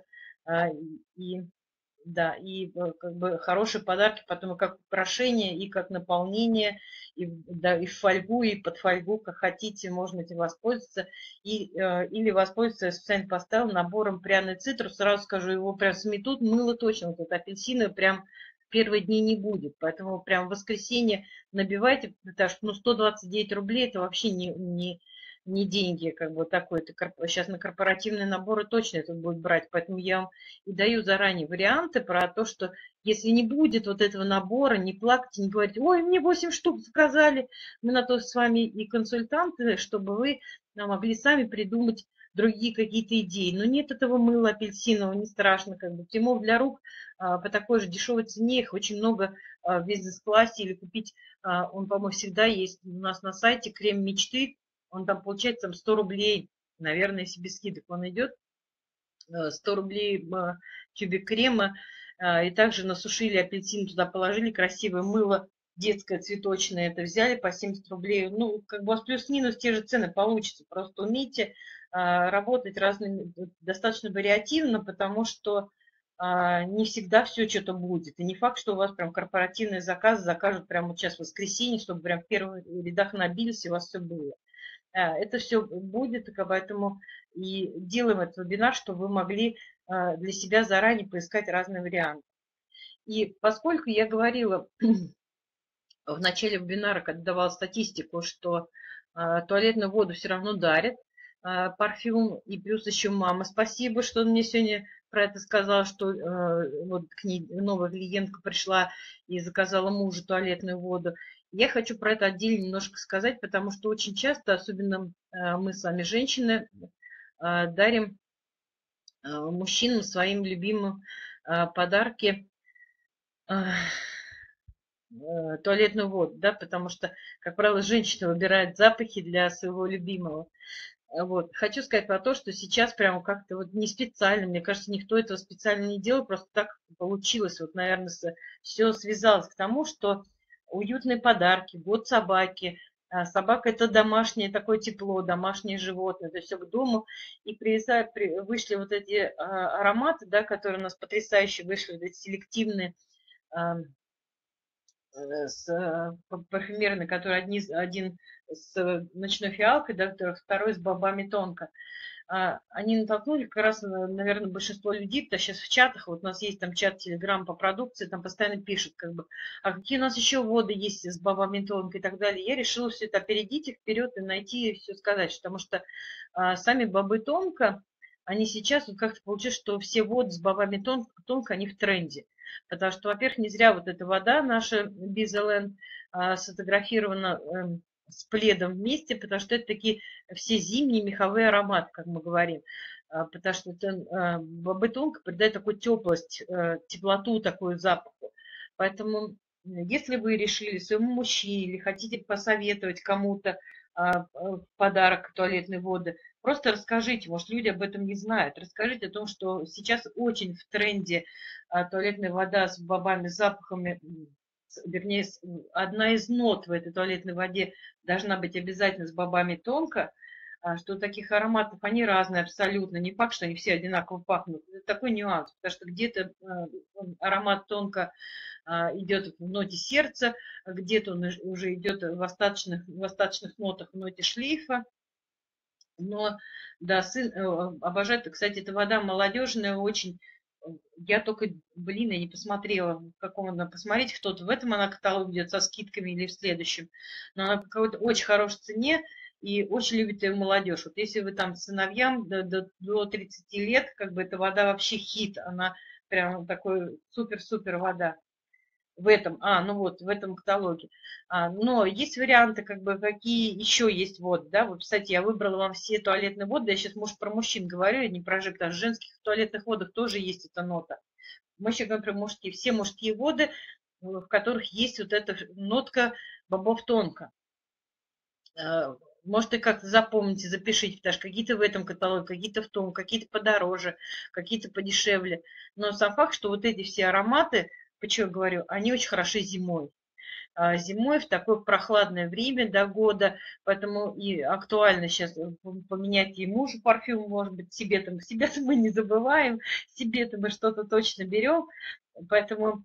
И да, и как бы хорошие подарки потом и как украшение, и как наполнение, и, да, и в фольгу, и под фольгу, как хотите, можно этим воспользоваться. Или воспользоваться, я специально поставила набором пряный цитрус, сразу скажу, его прям сметут, мыло точно, вот это апельсины прям в первые дни не будет. Поэтому прям в воскресенье набивайте, потому что ну, 129 рублей это вообще не деньги, как бы такой. Это сейчас на корпоративные наборы точно это будет брать. Поэтому я вам и даю заранее варианты про то, что если не будет вот этого набора, не плакайте, не говорите, ой, мне 8 штук заказали. Мы на то с вами и консультанты, чтобы вы могли сами придумать другие какие-то идеи. Но нет этого мыла апельсинового, не страшно. Как бы кремов для рук по такой же дешевой цене, их очень много в бизнес-классе или купить. Он, по-моему, всегда есть у нас на сайте крем мечты. Он там получается там 100 рублей, наверное, если без скидок он идет. 100 рублей тюбик крема. И также насушили апельсин, туда положили красивое мыло детское, цветочное. Это взяли по 70 рублей. Ну, как бы у вас плюс-минус те же цены получится. Просто умейте работать разными, достаточно вариативно, потому что не всегда все что-то будет. И не факт, что у вас прям корпоративные заказы закажут прямо вот сейчас в воскресенье, чтобы прям в первых рядах набились, и у вас все было. Это все будет, поэтому и делаем этот вебинар, чтобы вы могли для себя заранее поискать разные варианты. И поскольку я говорила в начале вебинара, когда давала статистику, что туалетную воду все равно дарят, парфюм, и плюс еще мама, спасибо, что он мне сегодня про это сказала, что вот к ней новая клиентка пришла и заказала мужу туалетную воду. Я хочу про это отдельно немножко сказать, потому что очень часто, особенно мы с вами, женщины, дарим мужчинам своим любимым подарки туалетную воду, да, потому что, как правило, женщина выбирает запахи для своего любимого. Вот. Хочу сказать про то, что сейчас прямо как-то вот не специально, мне кажется, никто этого специально не делал, просто так получилось. Вот, наверное, все связалось к тому, что уютные подарки, год собаки. Собака – это домашнее такое тепло, домашнее животное, это все к дому. И вышли вот эти ароматы, да, которые у нас потрясающие вышли, вот эти селективные парфюмерный, который один с ночной фиалкой, да, второй с бобами тонко. Они натолкнули как раз, наверное, большинство людей, потому что сейчас в чатах, вот у нас есть там чат Телеграм по продукции, там постоянно пишут, как бы, а какие у нас еще воды есть с бобами тонко и так далее. Я решила все это опередить их вперед и найти и все сказать, потому что сами бобы тонко, они сейчас, вот как-то получилось, что все воды с бобами тонко, они в тренде. Потому что, во-первых, не зря вот эта вода наша Безелен сфотографирована с пледом вместе, потому что это такие все зимние меховые ароматы, как мы говорим. Потому что бобы тонко придает такую теплость, теплоту такую запаху. Поэтому, если вы решили своему мужчине или хотите посоветовать кому-то в подарок туалетной воды, просто расскажите, может, люди об этом не знают. Расскажите о том, что сейчас очень в тренде туалетная вода с бобами, запахами, вернее, одна из нот в этой туалетной воде должна быть обязательно с бобами тонко, что таких ароматов, они разные абсолютно. Не факт, что они все одинаково пахнут. Это такой нюанс, потому что где-то аромат тонко идет в ноте сердца, где-то он уже идет в остаточных нотах, в ноте шлейфа. Но, да, сын обожает. Кстати, эта вода молодежная очень. Я только, блин, я не посмотрела, в каком она. Посмотреть, кто-то в этом она каталоге идет со скидками или в следующем. Но она по какой-то очень хорошей цене и очень любит ее молодежь. Вот если вы там сыновьям до 30 лет, как бы эта вода вообще хит. Она прям такой супер-супер вода в этом, ну вот, в этом каталоге. Но есть варианты, как бы, какие еще есть воды, да, вот, кстати, я выбрала вам все туалетные воды, я сейчас, может, про мужчин говорю, я не про женщин, потому что в женских туалетных водах тоже есть эта нота. Мы сейчас говорим про мужские, все мужские воды, в которых есть вот эта нотка бобов тонко. Может, и как-то запомните, запишите, потому что какие-то в этом каталоге, какие-то в том, какие-то подороже, какие-то подешевле. Но сам факт, что вот эти все ароматы, почему я говорю, они очень хороши зимой. Зимой в такое прохладное время до года, поэтому и актуально сейчас поменять и мужу парфюм, может быть, себе-то мы не забываем, себе-то мы что-то точно берем, поэтому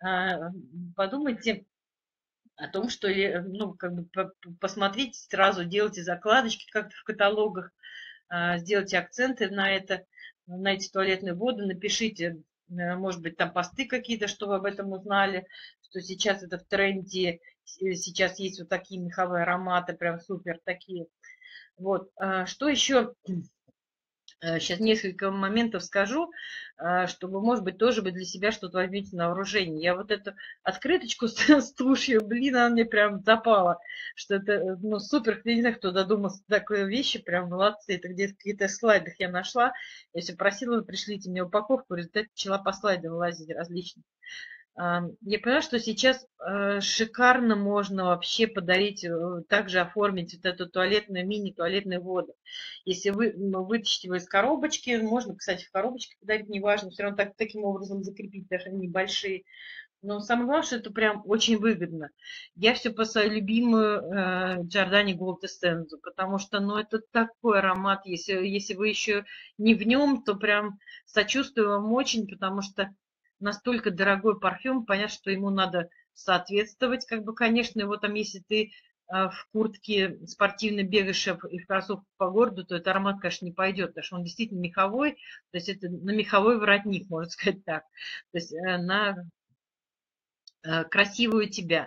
подумайте о том, что, ну, как бы посмотрите сразу, делайте закладочки как-то в каталогах, сделайте акценты на это, на эти туалетные воды, напишите, может быть, там посты какие-то, что вы об этом узнали, что сейчас это в тренде, сейчас есть вот такие меховые ароматы, прям супер такие. Вот, что еще? Сейчас несколько моментов скажу, чтобы, может быть, тоже вы для себя что-то возьмите на вооружение. Я вот эту открыточку с тушью, блин, она мне прям запала, что это, ну, супер, я не знаю, кто додумался до такой вещи, прям молодцы, это где-то в каких-то слайдах я нашла, я все просила, пришлите мне упаковку, в результате начала по слайдам лазить различным. Я поняла, что сейчас шикарно можно вообще подарить, также оформить вот эту туалетную, мини-туалетную воду. Если вы вытащите его из коробочки, можно, кстати, в коробочке подарить, неважно, все равно таким образом закрепить, даже они небольшие. Но самое главное, что это прям очень выгодно. Я все по свою любимую Giordani Gold Essenza, потому что, ну, это такой аромат, если вы еще не в нем, то прям сочувствую вам очень, потому что настолько дорогой парфюм, понятно, что ему надо соответствовать, как бы, конечно, его там, если ты в куртке спортивно бегаешь и в кроссовках по городу, то этот аромат, конечно, не пойдет, потому что он действительно меховой, то есть это на меховой воротник, можно сказать так, то есть на красивую тебя.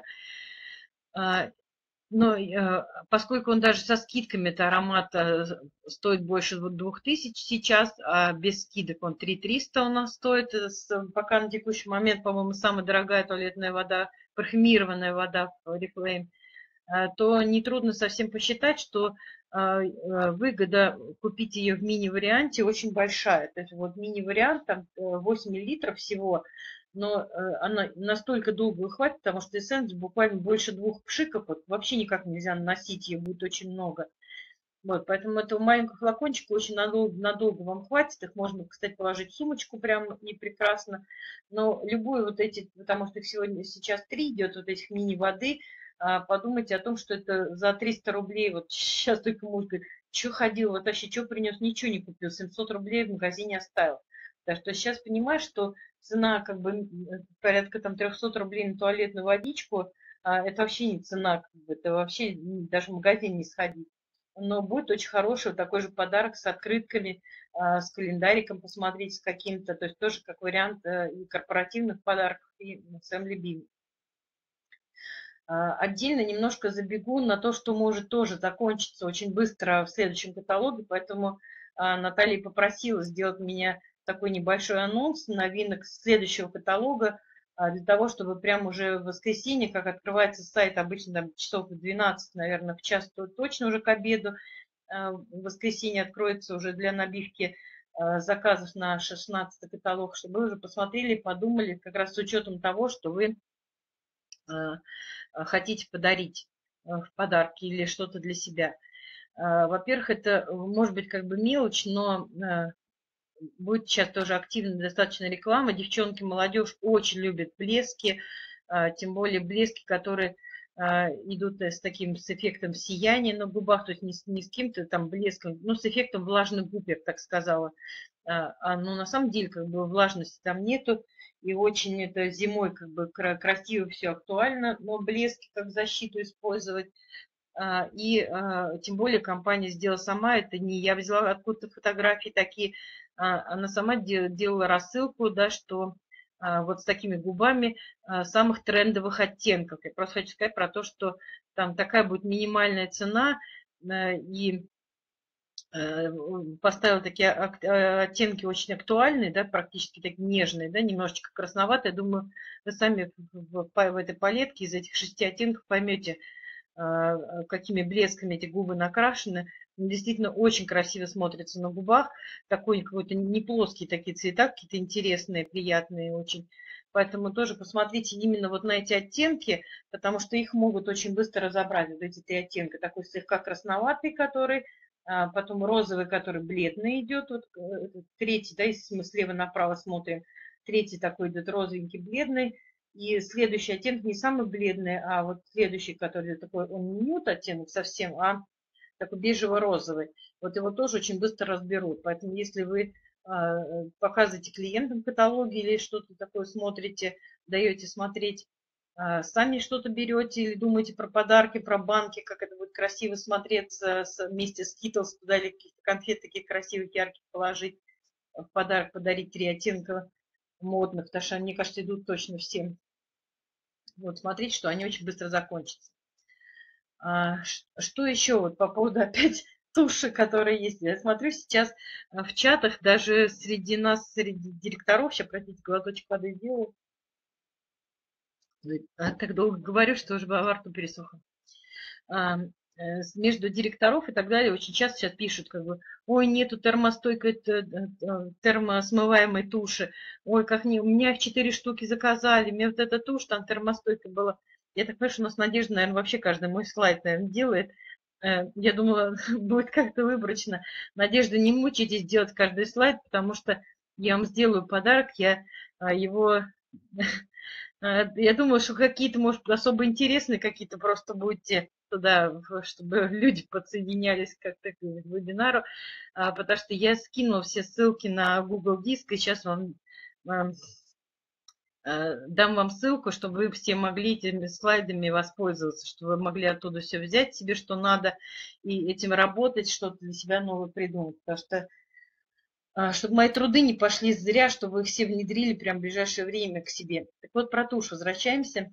Но поскольку он даже со скидками, это аромат стоит больше 2000 сейчас, а без скидок он 3300 у нас стоит. Пока на текущий момент, по-моему, самая дорогая туалетная вода, парфюмированная вода в Oriflame, то нетрудно совсем посчитать, что выгода купить ее в мини-варианте очень большая. То есть вот мини-вариант, там 8 мл всего, но она настолько долго хватит, потому что эссенс буквально больше 2 пшиков, вот, вообще никак нельзя наносить, ее будет очень много. Вот, поэтому этого маленького флакончика очень надолго вам хватит. Их можно, кстати, положить в сумочку прям и прекрасно. Но любую вот эти, потому что их сегодня сейчас 3 идет, вот этих мини-воды, подумайте о том, что это за 300 рублей. Вот сейчас только муж говорит, что ходил, вот вообще, что принес, ничего не купил, 700 рублей в магазине оставил. Так что сейчас понимаешь, что цена как бы порядка там 300 рублей на туалетную водичку, это вообще не цена, как бы, это вообще даже в магазин не сходить. Но будет очень хороший вот такой же подарок с открытками, с календариком посмотреть, с каким-то, то есть тоже как вариант и корпоративных подарков, и своим любимым. Отдельно немножко забегу на то, что может тоже закончиться очень быстро в следующем каталоге, поэтому Наталья попросила сделать меня такой небольшой анонс новинок следующего каталога, для того, чтобы прямо уже в воскресенье, как открывается сайт, обычно там часов в 12, наверное, в час, то точно уже к обеду, в воскресенье откроется уже для набивки заказов на 16 каталог, чтобы вы уже посмотрели, подумали, как раз с учетом того, что вы хотите подарить в подарки или что-то для себя. Во-первых, это может быть как бы мелочь, но будет сейчас тоже активная достаточно реклама. Девчонки, молодежь очень любят блески, тем более блески, которые идут с таким с эффектом сияния на губах, то есть не с каким-то там блеском, но с эффектом влажных губ, я бы так сказала. Но на самом деле как бы влажности там нету, и очень это зимой как бы красиво все актуально, но блески как защиту использовать. И тем более компания сделала сама, это не я взяла откуда-то фотографии такие, она сама делала рассылку, да, что вот с такими губами самых трендовых оттенков. Я просто хочу сказать про то, что там такая будет минимальная цена, и поставила такие оттенки очень актуальные, да, практически такие нежные, да, немножечко красноватые. Думаю, вы сами в этой палетке из этих 6 оттенков поймете, какими блесками эти губы накрашены. Действительно очень красиво смотрится на губах. Такой какой-то не плоские такие цвета, какие-то интересные, приятные очень. Поэтому тоже посмотрите именно вот на эти оттенки, потому что их могут очень быстро разобрать, вот эти три оттенка. Такой слегка красноватый, который, потом розовый, который бледный идет, вот третий, да, если мы слева направо смотрим, третий такой идет розовенький, бледный, и следующий оттенок не самый бледный, а вот следующий, который такой, он не нюд оттенок совсем, а такой бежево-розовый. Вот его тоже очень быстро разберут. Поэтому если вы показываете клиентам каталоги или что-то такое смотрите, даете смотреть, сами что-то берете или думаете про подарки, про банки, как это будет красиво смотреться вместе с Skittles, туда или каких-то конфет таких красивых, ярких положить, в подарок подарить три оттенка модных, потому что, мне кажется, идут точно всем. Вот, смотрите, что они очень быстро закончатся. Что еще вот по поводу опять туши, которые есть? Я смотрю сейчас в чатах, даже среди нас, среди директоров, сейчас, простите, глоточек воды сделаю. Так долго говорю, что уже во рту пересохло. Между директоров и так далее очень часто сейчас пишут, как бы, ой, нету термостойкой, термосмываемой туши, ой, как не, у меня их 4 штуки заказали, мне вот эта тушь там термостойкая была. Я так понимаю, что у нас Надежда, наверное, вообще каждый мой слайд, наверное, делает. Я думала, будет как-то выборочно. Надежда, не мучайтесь делать каждый слайд, потому что я вам сделаю подарок, я его... Я думаю, что какие-то, может, особо интересные какие-то просто будете туда, чтобы люди подсоединялись как-то к вебинару, потому что я скинула все ссылки на Google Диск, и сейчас вам дам вам ссылку, чтобы вы все могли этими слайдами воспользоваться, чтобы вы могли оттуда все взять себе, что надо, и этим работать, что-то для себя новое придумать, потому что чтобы мои труды не пошли зря, чтобы их все внедрили прямо в ближайшее время к себе. Так вот, про тушь возвращаемся.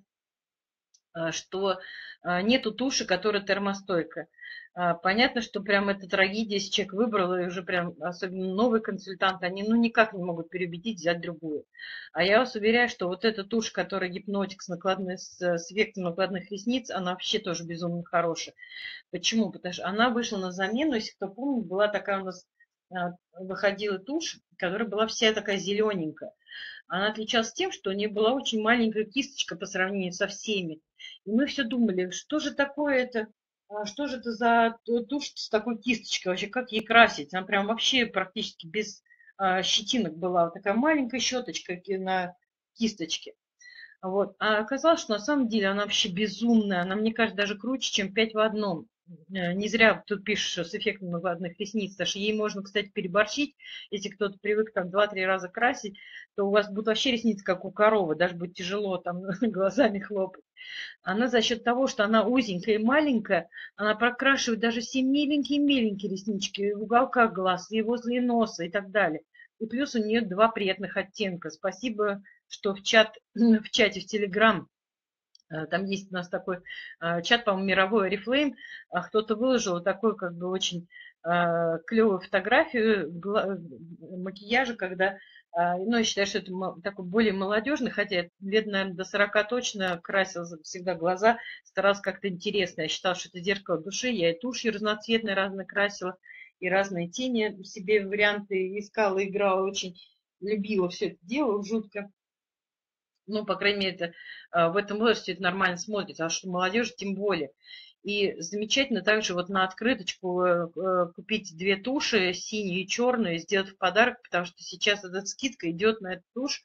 Что нету туши, которая термостойкая. Понятно, что прям это трагедия, если человек выбрал, и уже прям, особенно новые консультанты, они ну никак не могут переубедить взять другую. А я вас уверяю, что вот эта тушь, которая гипнотик с вектором накладных ресниц, она вообще тоже безумно хорошая. Почему? Потому что она вышла на замену, если кто помнит, была такая у нас, выходила тушь, которая была вся такая зелененькая. Она отличалась тем, что у нее была очень маленькая кисточка по сравнению со всеми. И мы все думали, что же такое это, что же это за тушь с такой кисточкой вообще, как ей красить? Она прям вообще практически без щетинок была, вот такая маленькая щеточка на кисточке. Вот. А оказалось, что на самом деле она вообще безумная. Она, мне кажется, даже круче, чем 5 в одном. Не зря тут пишешь с эффектом накладных ресниц, потому что ей можно, кстати, переборщить. Если кто-то привык там 2-3 раза красить, то у вас будут вообще ресницы, как у коровы, даже будет тяжело там глазами хлопать. Она за счет того, что она узенькая и маленькая, она прокрашивает даже все миленькие-миленькие реснички в уголках глаз, и возле носа и так далее. И плюс у нее два приятных оттенка. Спасибо, что в чате в Телеграм, там есть у нас такой чат, по-моему, мировой Oriflame, кто-то выложил такую как бы очень клевую фотографию макияжа, когда, ну, я считаю, что это такой более молодежный, хотя лет, наверное, до 40 точно красил всегда глаза, старался как-то интересно. Я считала, что это зеркало души, я и тушью разноцветные разные красила, и разные тени себе варианты искала, играла, очень любила все это дело, жутко. Ну, по крайней мере, это, в этом возрасте это нормально смотрится, а что молодежь тем более. И замечательно также вот на открыточку купить две туши, синюю и черную, и сделать в подарок, потому что сейчас эта скидка идет на эту тушь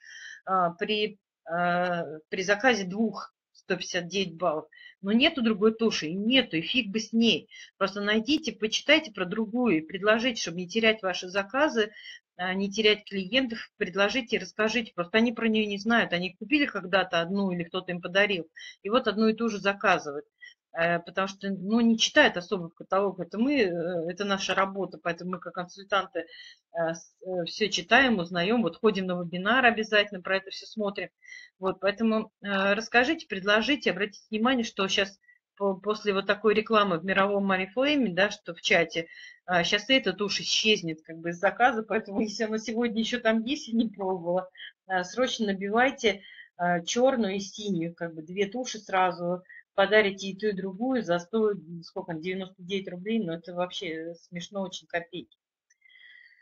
при заказе двух 159 баллов. Но нету другой туши, и нету, и фиг бы с ней. Просто найдите, почитайте про другую и предложите, чтобы не терять ваши заказы, не терять клиентов, предложите и расскажите. Просто они про нее не знают. Они купили когда-то одну или кто-то им подарил, и вот одну и ту же заказывают. Потому что, ну, не читают особо в каталог. Это мы, это наша работа, поэтому мы как консультанты все читаем, узнаем, вот ходим на вебинар обязательно, про это все смотрим. Вот, поэтому расскажите, предложите, обратите внимание, что сейчас после вот такой рекламы в мировом Oriflame, да, что в чате, сейчас эта тушь исчезнет как бы из заказа, поэтому если она сегодня еще там есть и не пробовала, срочно набивайте черную и синюю, как бы две туши сразу, подарите и ту, и другую за 100, сколько, 99 рублей, но это вообще смешно, очень копейки.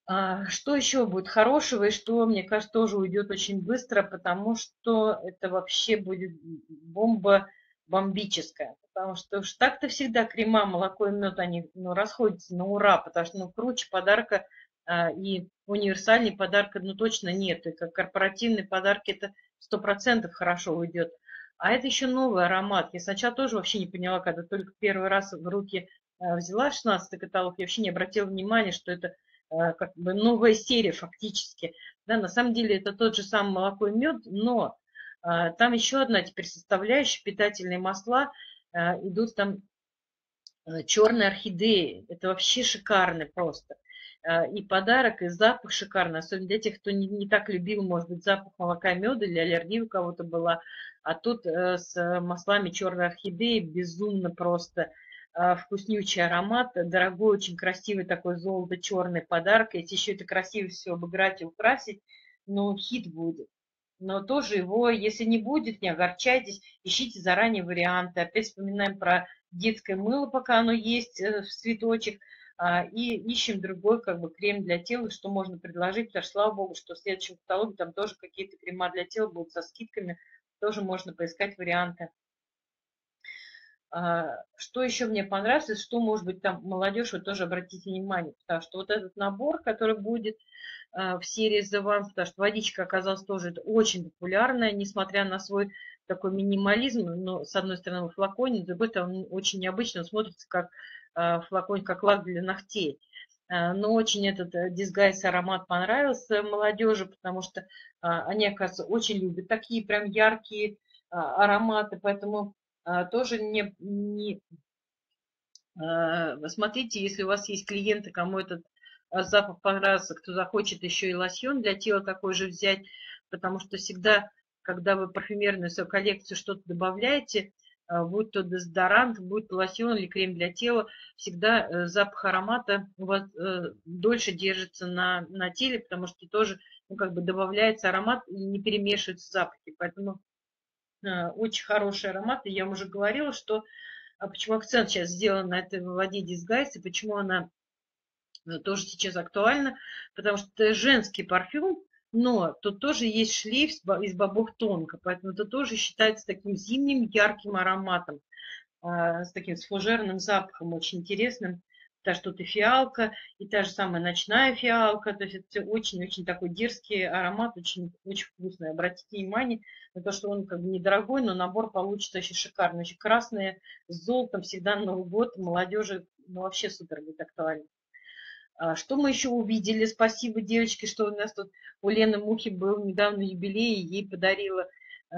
Что еще будет хорошего и что, мне кажется, тоже уйдет очень быстро, потому что это вообще будет бомба бомбическая. Потому что уж так-то всегда крема, молоко и мед, они расходятся на ура, потому что круче подарка и универсальный подарка точно нет. И как корпоративный подарок это 100% хорошо уйдет. А это еще новый аромат. Я сначала тоже вообще не поняла, когда только первый раз в руки взяла 16-й каталог, я вообще не обратила внимания, что это как бы новая серия фактически. Да, на самом деле это тот же самый молоко и мед, но там еще одна теперь составляющая, питательные масла, идут там черные орхидеи. Это вообще шикарно просто. И подарок, и запах шикарный, особенно для тех, кто не так любил, может быть, запах молока и меда или аллергия у кого-то была. А тут с маслами черной орхидеи безумно просто вкуснючий аромат, дорогой, очень красивый такой золото-черный подарок. Если еще это красиво все обыграть и украсить, ну, хит будет. Но тоже его, если не будет, не огорчайтесь, ищите заранее варианты. Опять вспоминаем про детское мыло, пока оно есть в цветочек, и ищем другой как бы крем для тела, что можно предложить, потому что, слава богу, что в следующем каталоге там тоже какие-то крема для тела будут со скидками, тоже можно поискать варианты. Что еще мне понравилось, что, может быть, там молодежь, вы тоже обратите внимание, потому что вот этот набор, который будет в серии The One, потому что водичка оказалась тоже очень популярная, несмотря на свой такой минимализм, но с одной стороны в флаконе, с другой стороны он очень необычно, он смотрится как флакон, как лак для ногтей. Но очень этот дисгайз аромат понравился молодежи, потому что они, оказывается, очень любят такие прям яркие ароматы, поэтому тоже смотрите, если у вас есть клиенты, кому этот запах понравился, кто захочет еще и лосьон для тела такой же взять, потому что всегда, когда вы парфюмерную свою коллекцию что-то добавляете, будь то дезодорант, будь то лосьон или крем для тела, всегда запах аромата у вас дольше держится на теле, потому что тоже как бы добавляется аромат и не перемешиваются запахи. Поэтому очень хороший аромат. И я уже говорила, что почему акцент сейчас сделан на этой воде Disguise, и почему она тоже сейчас актуальна, потому что это женский парфюм, но тут тоже есть шлейф из бобов тонко, поэтому это тоже считается таким зимним ярким ароматом, с таким с фужерным запахом, очень интересным. Потому что тут и фиалка, и та же самая ночная фиалка, то есть это очень-очень такой дерзкий аромат, очень вкусный. Обратите внимание на то, что он как бы недорогой, но набор получится очень шикарный. Очень красные с золотом всегда на Новый год молодежи, ну вообще супер будет актуально. Что мы еще увидели? Спасибо, девочки, что у нас тут у Лены Мухи был недавно юбилей, и ей подарила,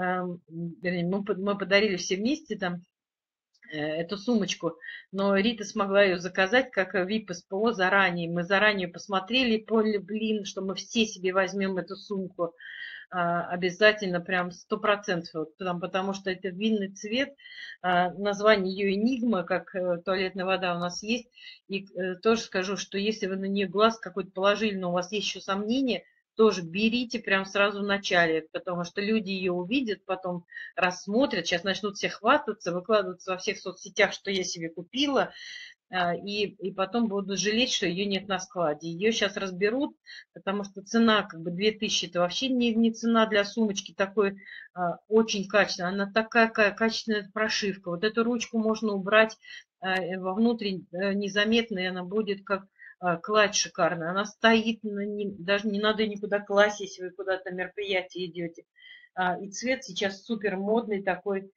мы подарили все вместе там эту сумочку, но Рита смогла ее заказать как VIP СПО заранее. Мы заранее посмотрели и поняли, блин, что мы все себе возьмем эту сумку обязательно, прям 100%, потому что это винный цвет, название ее Энигма, как туалетная вода у нас есть, и тоже скажу, что если вы на нее глаз какой-то положили, но у вас есть еще сомнения, тоже берите прям сразу в начале, потому что люди ее увидят, потом рассмотрят, сейчас начнут все хвастаться, выкладываться во всех соцсетях, что я себе купила, и потом будут жалеть, что ее нет на складе. Ее сейчас разберут, потому что цена как бы 2000, это вообще не цена для сумочки такой очень качественная. Она такая качественная прошивка. Вот эту ручку можно убрать вовнутрь незаметно, и она будет как кладь шикарная. Она стоит, даже не надо никуда класть, если вы куда-то на мероприятие идете. И цвет сейчас супер модный такой,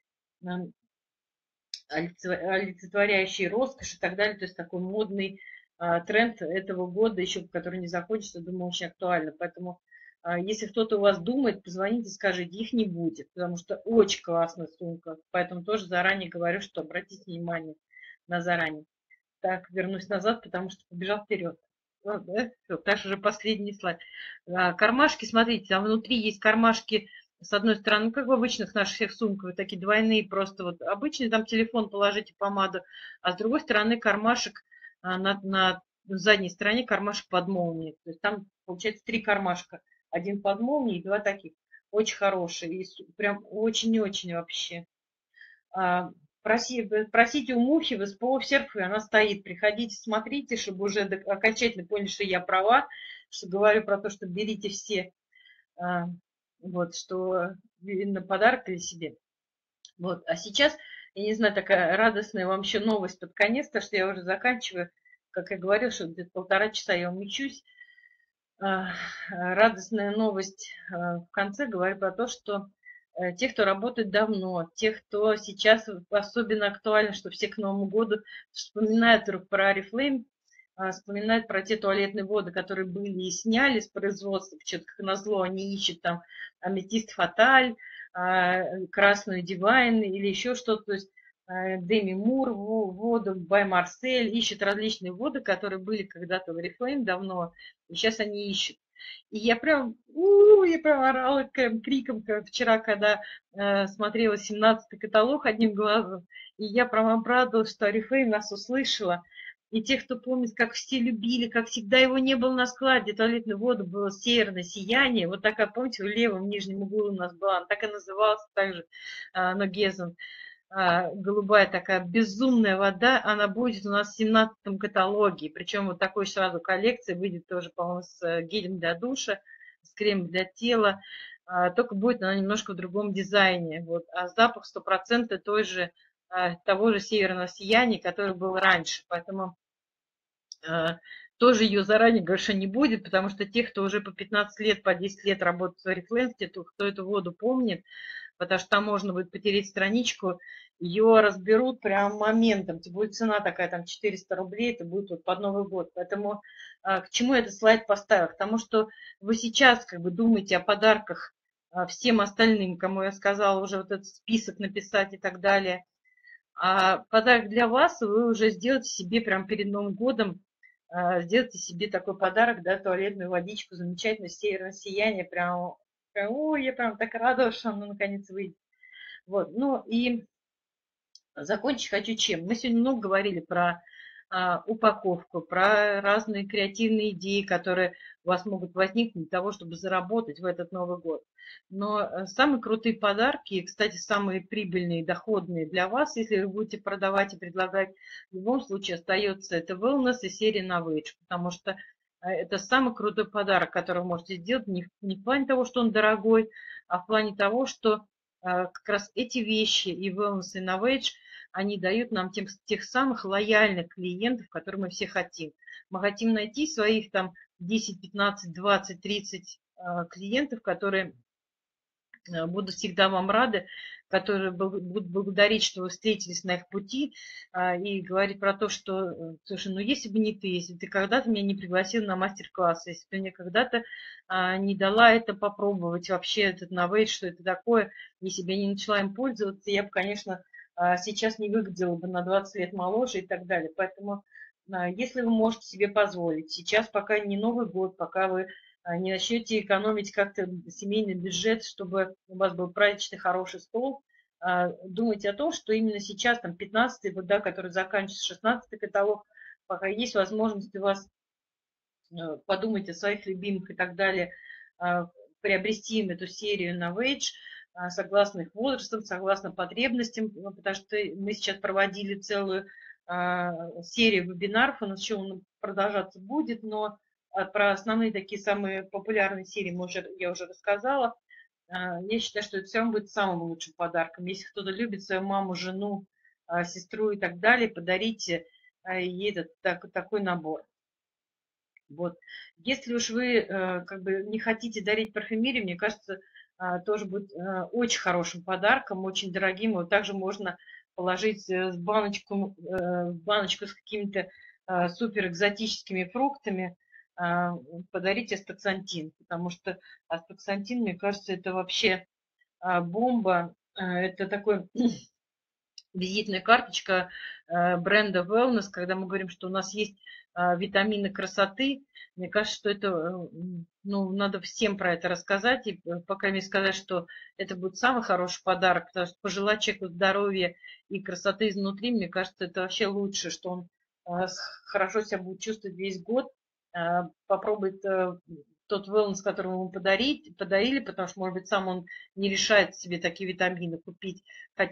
олицетворяющий роскошь и так далее. То есть такой модный тренд этого года, еще который не закончится, думаю, очень актуально. Поэтому если кто-то у вас думает, позвоните, скажите, их не будет, потому что очень классная сумка. Поэтому тоже заранее говорю, что обратите внимание на заранее. Так, вернусь назад, потому что побежал вперед. Да? Все, дальше уже последний слайд. Кармашки, смотрите, там внутри есть кармашки, с одной стороны, ну, как в обычных наших всех сумках, такие двойные, просто вот обычный там телефон положите, помаду, а с другой стороны кармашек на задней стороне кармашек под молнией. То есть там получается 3 кармашка. Один под молнией и 2 таких. Очень хорошие. И прям очень-очень вообще. Просите у Мухи в СПО в серфе, она стоит. Приходите, смотрите, чтобы уже окончательно поняли, что я права. что говорю про то, что берите все, вот, что на подарок или себе. Вот, а сейчас, я не знаю, такая радостная вам еще новость под конец, потому что я уже заканчиваю, как я говорила, что где-то 1,5 часа я умещусь. Радостная новость в конце говорит про то, что те, кто работает давно, те, кто сейчас особенно актуально, что все к Новому году вспоминают вдруг про Oriflame, вспоминают про те туалетные воды, которые были и сняли с производства, что-то как назло они ищут там аметист фаталь, красную дивайн или еще что-то, то есть Деми Мур, воду Бай Марсель, ищет различные воды, которые были когда-то в Oriflame давно, и сейчас они ищут. И я прям орала криком, как вчера, когда смотрела 17-й каталог одним глазом, и я прям обрадовалась, что Oriflame нас услышала. И те, кто помнит, как все любили, как всегда его не было на складе, туалетной воды было северное сияние. Вот такая, помните, в левом нижнем углу у нас была, она так и называлась также, Ногезен. Голубая такая безумная вода, она будет у нас в 17-м каталоге. Причем вот такой сразу коллекция выйдет тоже, по-моему, с гелем для душа, с кремом для тела. Только будет она немножко в другом дизайне. Вот. А запах 100% той же, того же северного сияния, который был раньше. Поэтому тоже ее заранее, говорю, что не будет, потому что те, кто уже по 15 лет, по 10 лет работает в Oriflame, кто эту воду помнит, потому что там можно будет потереть страничку, ее разберут прям моментом. Это будет цена такая, там 400 рублей, это будет вот под Новый год. Поэтому к чему я этот слайд поставила? К тому, что вы сейчас как бы думаете о подарках всем остальным, кому я сказала уже вот этот список написать и так далее. А подарок для вас вы уже сделаете себе прям перед Новым годом, сделайте себе такой подарок, да, туалетную водичку, замечательное северное сияние, ой, я прям так рада, что оно наконец выйдет. Вот, ну и закончить хочу чем? Мы сегодня много говорили про упаковку, про разные креативные идеи, которые у вас могут возникнуть для того, чтобы заработать в этот Новый год. Но самые крутые подарки, и, кстати, самые прибыльные, доходные для вас, если вы будете продавать и предлагать, в любом случае остается это Wellness и серия Novage, потому что это самый крутой подарок, который вы можете сделать не в плане того, что он дорогой, а в плане того, что как раз эти вещи и Wellness и Novage – они дают нам тех самых лояльных клиентов, которые мы все хотим. Мы хотим найти своих там 10, 15, 20, 30 клиентов, которые будут всегда вам рады, которые будут благодарить, что вы встретились на их пути, и говорить про то, что, слушай, ну если бы не ты, если бы ты когда-то меня не пригласил на мастер-класс, если бы ты мне когда-то не дала это попробовать, вообще этот Novage, что это такое, если бы я не начала им пользоваться, я бы, конечно, сейчас не выглядела бы на 20 лет моложе и так далее. Поэтому, если вы можете себе позволить, сейчас пока не Новый год, пока вы не начнете экономить как-то семейный бюджет, чтобы у вас был праздничный хороший стол, думайте о том, что именно сейчас, там, 15-й, вот, да, который заканчивается, 16-й каталог, пока есть возможность у вас подумать о своих любимых и так далее, приобрести им эту серию Novage, согласно их возрастам, согласно потребностям, потому что мы сейчас проводили целую серию вебинаров, у нас еще он продолжаться будет, но про основные такие самые популярные серии я уже рассказала. Я считаю, что это все равно будет самым лучшим подарком. Если кто-то любит свою маму, жену, сестру и так далее, подарите ей такой набор. Вот. Если уж вы как бы не хотите дарить парфюмерию, мне кажется, тоже будет очень хорошим подарком, очень дорогим. Его также можно положить в баночку с какими-то супер экзотическими фруктами, подарить астаксантин, потому что астаксантин, мне кажется, это вообще бомба. Это такой визитная карточка бренда Wellness, когда мы говорим, что у нас есть витамины красоты. Мне кажется, что это, ну, надо всем про это рассказать и, по крайней мере, сказать, что это будет самый хороший подарок, потому что пожелать человеку здоровья и красоты изнутри, мне кажется, это вообще лучше, что он хорошо себя будет чувствовать весь год, попробует тот wellness, который мы ему подарили, потому что, может быть, сам он не решает себе такие витамины купить. Хотя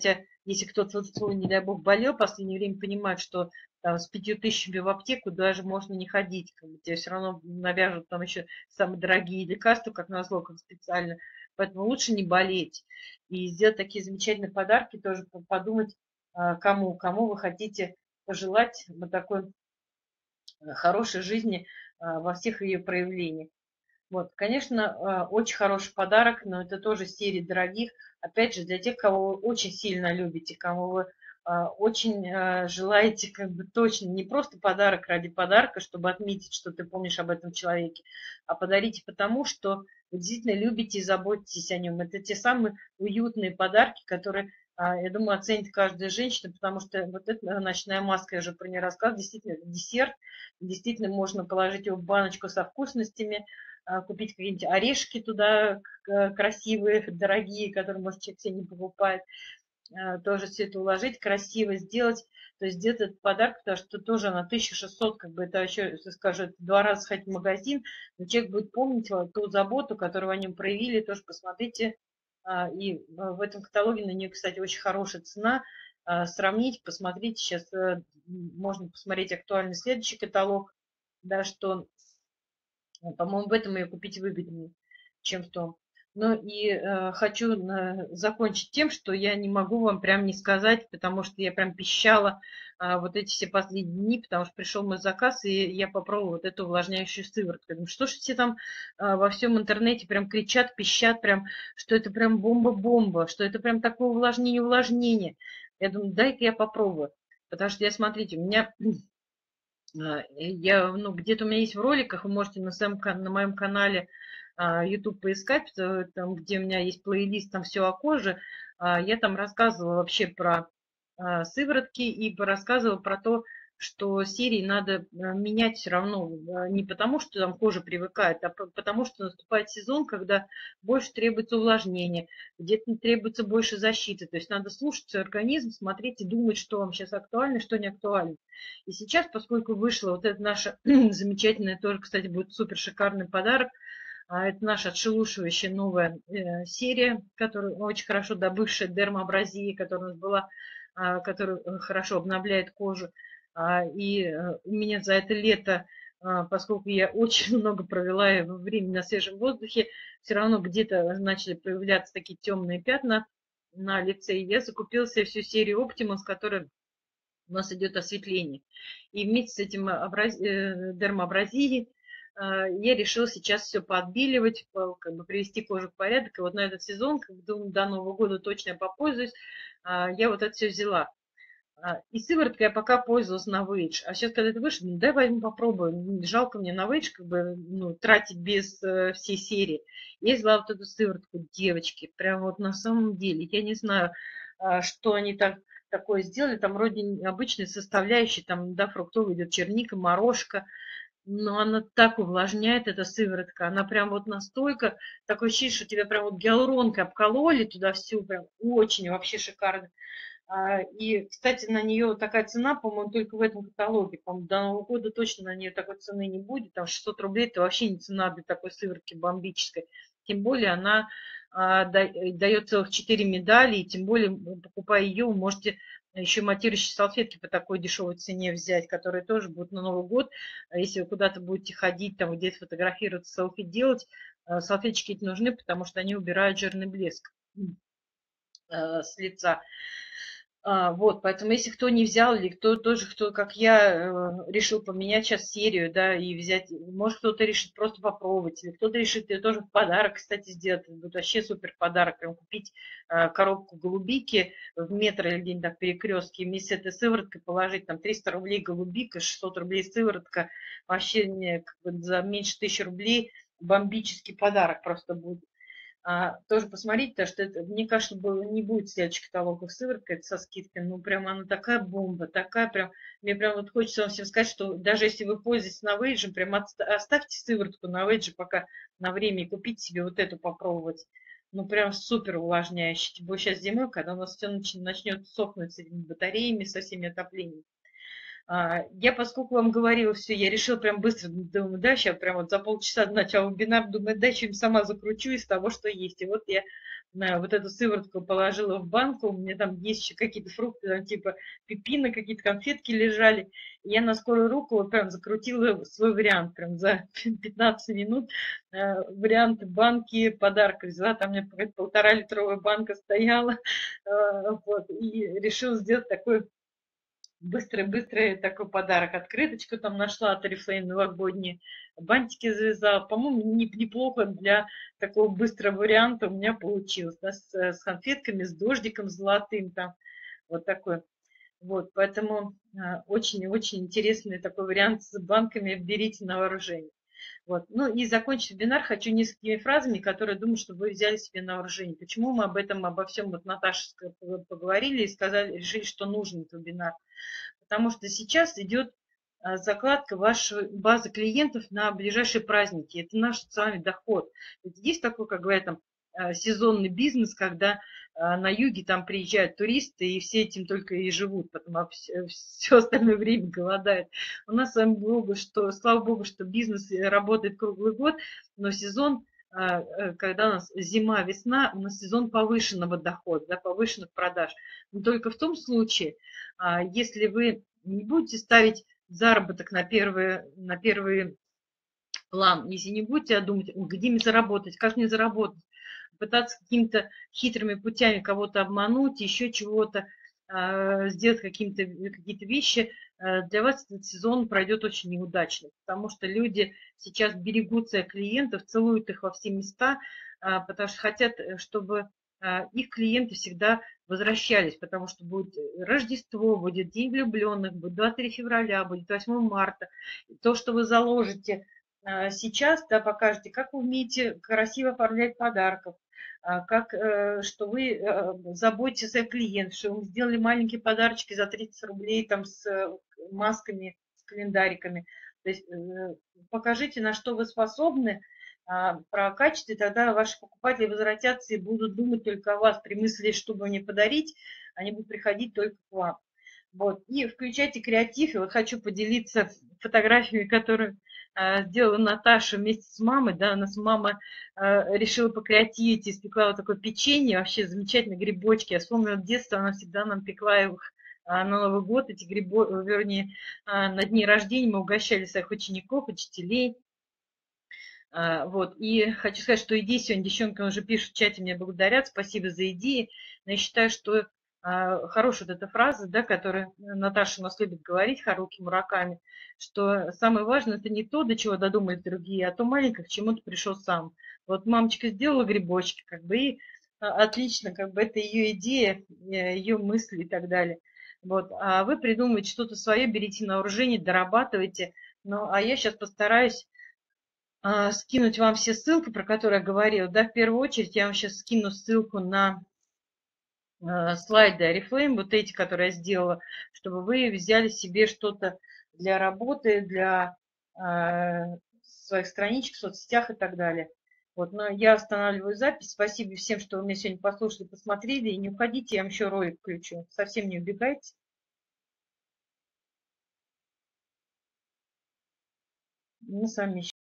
если кто-то, не дай бог, болел в последнее время, понимает, что там, с 5000 в аптеку даже можно не ходить. Как бы, тебе все равно навяжут там еще самые дорогие лекарства, как назло, как специально. Поэтому лучше не болеть. И сделать такие замечательные подарки, тоже подумать, кому вы хотите пожелать вот такой хорошей жизни во всех ее проявлениях. Вот, конечно, очень хороший подарок, но это тоже серия дорогих. Опять же, для тех, кого вы очень сильно любите, кому вы очень желаете, как бы точно, не просто подарок ради подарка, чтобы отметить, что ты помнишь об этом человеке, а подарите потому, что вы действительно любите и заботитесь о нем. Это те самые уютные подарки, которые, я думаю, оценит каждая женщина, потому что вот эта ночная маска, я уже про нее рассказывала, действительно, это десерт, действительно можно положить его в баночку со вкусностями, купить какие-нибудь орешки туда красивые, дорогие, которые, может, человек себе не покупает, тоже все это уложить, красиво сделать, то есть сделать этот подарок, потому что тоже на 1600, как бы это еще, если скажу, 2 раза сходить в магазин, но человек будет помнить ту заботу, которую вы о нем проявили, тоже посмотрите, и в этом каталоге на нее, кстати, очень хорошая цена, сравнить, посмотрите, сейчас можно посмотреть актуальный следующий каталог, да, что по-моему, в этом ее купить выгоднее, чем в том. Ну и хочу закончить тем, что я не могу вам прям не сказать, потому что я прям пищала вот эти все последние дни, потому что пришел мой заказ, и я попробовала вот эту увлажняющую сыворотку. Я думаю, что ж все там во всем интернете прям кричат, пищат, прям, что это прям бомба-бомба, что это прям такое увлажнение. Я думаю, дай-ка я попробую. Потому что я, смотрите, у меня ну, где-то у меня есть в роликах, вы можете на моем канале YouTube поискать, там, где у меня есть плейлист, там все о коже. Я там рассказывала вообще про сыворотки и рассказывала про то, что серии надо менять все равно не потому, что там кожа привыкает, а потому, что наступает сезон, когда больше требуется увлажнения, где-то требуется больше защиты. То есть надо слушать свой организм, смотреть и думать, что вам сейчас актуально, что не актуально. И сейчас, поскольку вышла вот эта наша замечательная, тоже, кстати, будет супер шикарный подарок, это наша отшелушивающая новая серия, которая очень хорошо добывшая дермоабразии, которая у нас была, которая хорошо обновляет кожу. И у меня за это лето, поскольку я очень много провела времени на свежем воздухе, все равно где-то начали появляться такие темные пятна на лице. И я закупила себе всю серию Optimus, которая у нас идет осветление. И вместе с этим дермоабразией я решила сейчас все поотбеливать, как бы привести кожу в порядок. И вот на этот сезон, до Нового года точно я попользуюсь, я вот это все взяла. И сывороткой я пока пользовалась на Novage. А сейчас, когда это вышло, ну, дай возьму попробую. Жалко мне Novage как бы, ну, тратить без всей серии. Я взяла вот эту сыворотку, девочки, прям вот на самом деле. Я не знаю, что они такое сделали. Там вроде обычные составляющие, там, да, фруктовый идет черника, морожка. Но она так увлажняет, эта сыворотка. Она прям вот настолько, такое ощущение, что тебя прям вот гиалуронкой обкололи туда всю, прям очень вообще шикарно. И, кстати, на нее такая цена, по-моему, только в этом каталоге. По-моему, до Нового года точно на нее такой цены не будет. Там 600 рублей – это вообще не цена для такой сыворотки бомбической. Тем более она дает целых 4 медали, и тем более, покупая ее, вы можете еще матирующие салфетки по такой дешевой цене взять, которые тоже будут на Новый год. Если вы куда-то будете ходить, там где-то фотографироваться, селфи делать, салфеточки эти нужны, потому что они убирают жирный блеск с лица. Вот, поэтому если кто не взял, или кто тоже, кто, как я, решил поменять сейчас серию, да, и взять, может, кто-то решит просто попробовать, или кто-то решит ее тоже в подарок, кстати, сделать, это будет вообще супер подарок, прям купить коробку голубики в метро или где-нибудь так перекрестке, вместе с этой сывороткой положить, там, 300 рублей голубика, 600 рублей сыворотка, вообще как бы, за меньше 1000 рублей бомбический подарок просто будет. Тоже посмотрите, потому что это, мне кажется, не будет следующих каталогов сыворотка, это со скидкой, ну прям она такая бомба, такая прям, мне прям вот хочется вам всем сказать, что даже если вы пользуетесь Novage, прям оставьте сыворотку Novage пока на время и купите себе вот эту попробовать. Ну прям супер увлажняющий, тем более сейчас зимой, когда у нас все начнет сохнуть с этими батареями, со всеми отоплениями. Я, поскольку вам говорила все, я решила прям быстро, думаю, да, сейчас прям вот за полчаса до начала вебинара, думаю, да, что-нибудь сама закручу из того, что есть. И вот я вот эту сыворотку положила в банку, у меня там есть еще какие-то фрукты, там, типа пепины, какие-то конфетки лежали. И я на скорую руку вот прям закрутила свой вариант, прям за 15 минут вариант банки подарка взяла, там у меня какая-то 1,5-литровая банка стояла, вот, и решила сделать такой быстрый такой подарок. Открыточку там нашла от Oriflame новогодние, бантики завязала. По-моему, неплохо для такого быстрого варианта у меня получилось. Да, с конфетками, с дождиком золотым там. Вот такой. Вот, поэтому очень-очень интересный такой вариант с банками. Берите на вооружение. Вот. Ну и закончить вебинар хочу несколькими фразами, которые, думаю, что вы взяли себе на вооружение. Почему мы об этом, обо всем, вот Наташа поговорили и сказали, решили, что нужен этот вебинар. Потому что сейчас идет закладка вашей базы клиентов на ближайшие праздники. Это наш с вами доход. Ведь есть такой, как говорят, там, сезонный бизнес, когда на юге там приезжают туристы, и все этим только и живут, потом все остальное время голодают. У нас с вами Богу, что, слава Богу, что бизнес работает круглый год, но сезон, когда у нас зима, весна, у нас сезон повышенного дохода, да, повышенных продаж. Но только в том случае, если вы не будете ставить заработок на первый план, если не будете думать, где мне заработать, как мне заработать, пытаться какими-то хитрыми путями кого-то обмануть, еще чего-то, сделать какие-то вещи, для вас этот сезон пройдет очень неудачно, потому что люди сейчас берегут своих клиентов, целуют их во все места, потому что хотят, чтобы их клиенты всегда возвращались, потому что будет Рождество, будет День влюбленных, будет 23 февраля, будет 8 марта. То, что вы заложите сейчас, да, покажете, как вы умеете красиво оформлять подарков, что вы заботитесь о своих клиентах, что вы сделали маленькие подарочки за 30 рублей там с масками, с календариками. То есть покажите, на что вы способны, прокачайте, тогда ваши покупатели возвратятся и будут думать только о вас. При мысли, чтобы мне подарить, они будут приходить только к вам. Вот. И включайте креатив. И вот хочу поделиться фотографиями, которые сделала Наташа вместе с мамой. Да, у нас мама решила покреативить, испекла вот такое печенье, вообще замечательные грибочки. Я вспомнила детство, она всегда нам пекла их на Новый год, эти грибочки, вернее, на дни рождения мы угощали своих учеников, учителей. Вот. И хочу сказать, что идеи сегодня девчонки уже пишут в чате, меня благодарят, спасибо за идеи. Но я считаю, что хорошая вот эта фраза, да, которую Наташа у нас любит говорить, Харуки Мураками, что самое важное это не то, до чего додумались другие, а то маленькое, к чему ты пришел сам. Вот мамочка сделала грибочки, как бы, и отлично, как бы это ее идея, ее мысли и так далее. Вот. А вы придумываете что-то свое, берите на вооружение, дорабатывайте. Ну, а я сейчас постараюсь скинуть вам все ссылки, про которые я говорила. Да, в первую очередь я вам сейчас скину ссылку на слайды Oriflame, вот эти, которые я сделала, чтобы вы взяли себе что-то для работы, для своих страничек в соцсетях и так далее. Вот, но я останавливаю запись. Спасибо всем, что вы меня сегодня послушали, посмотрели. И не уходите, я вам еще ролик включу. Совсем не убегайте. Мы с вами еще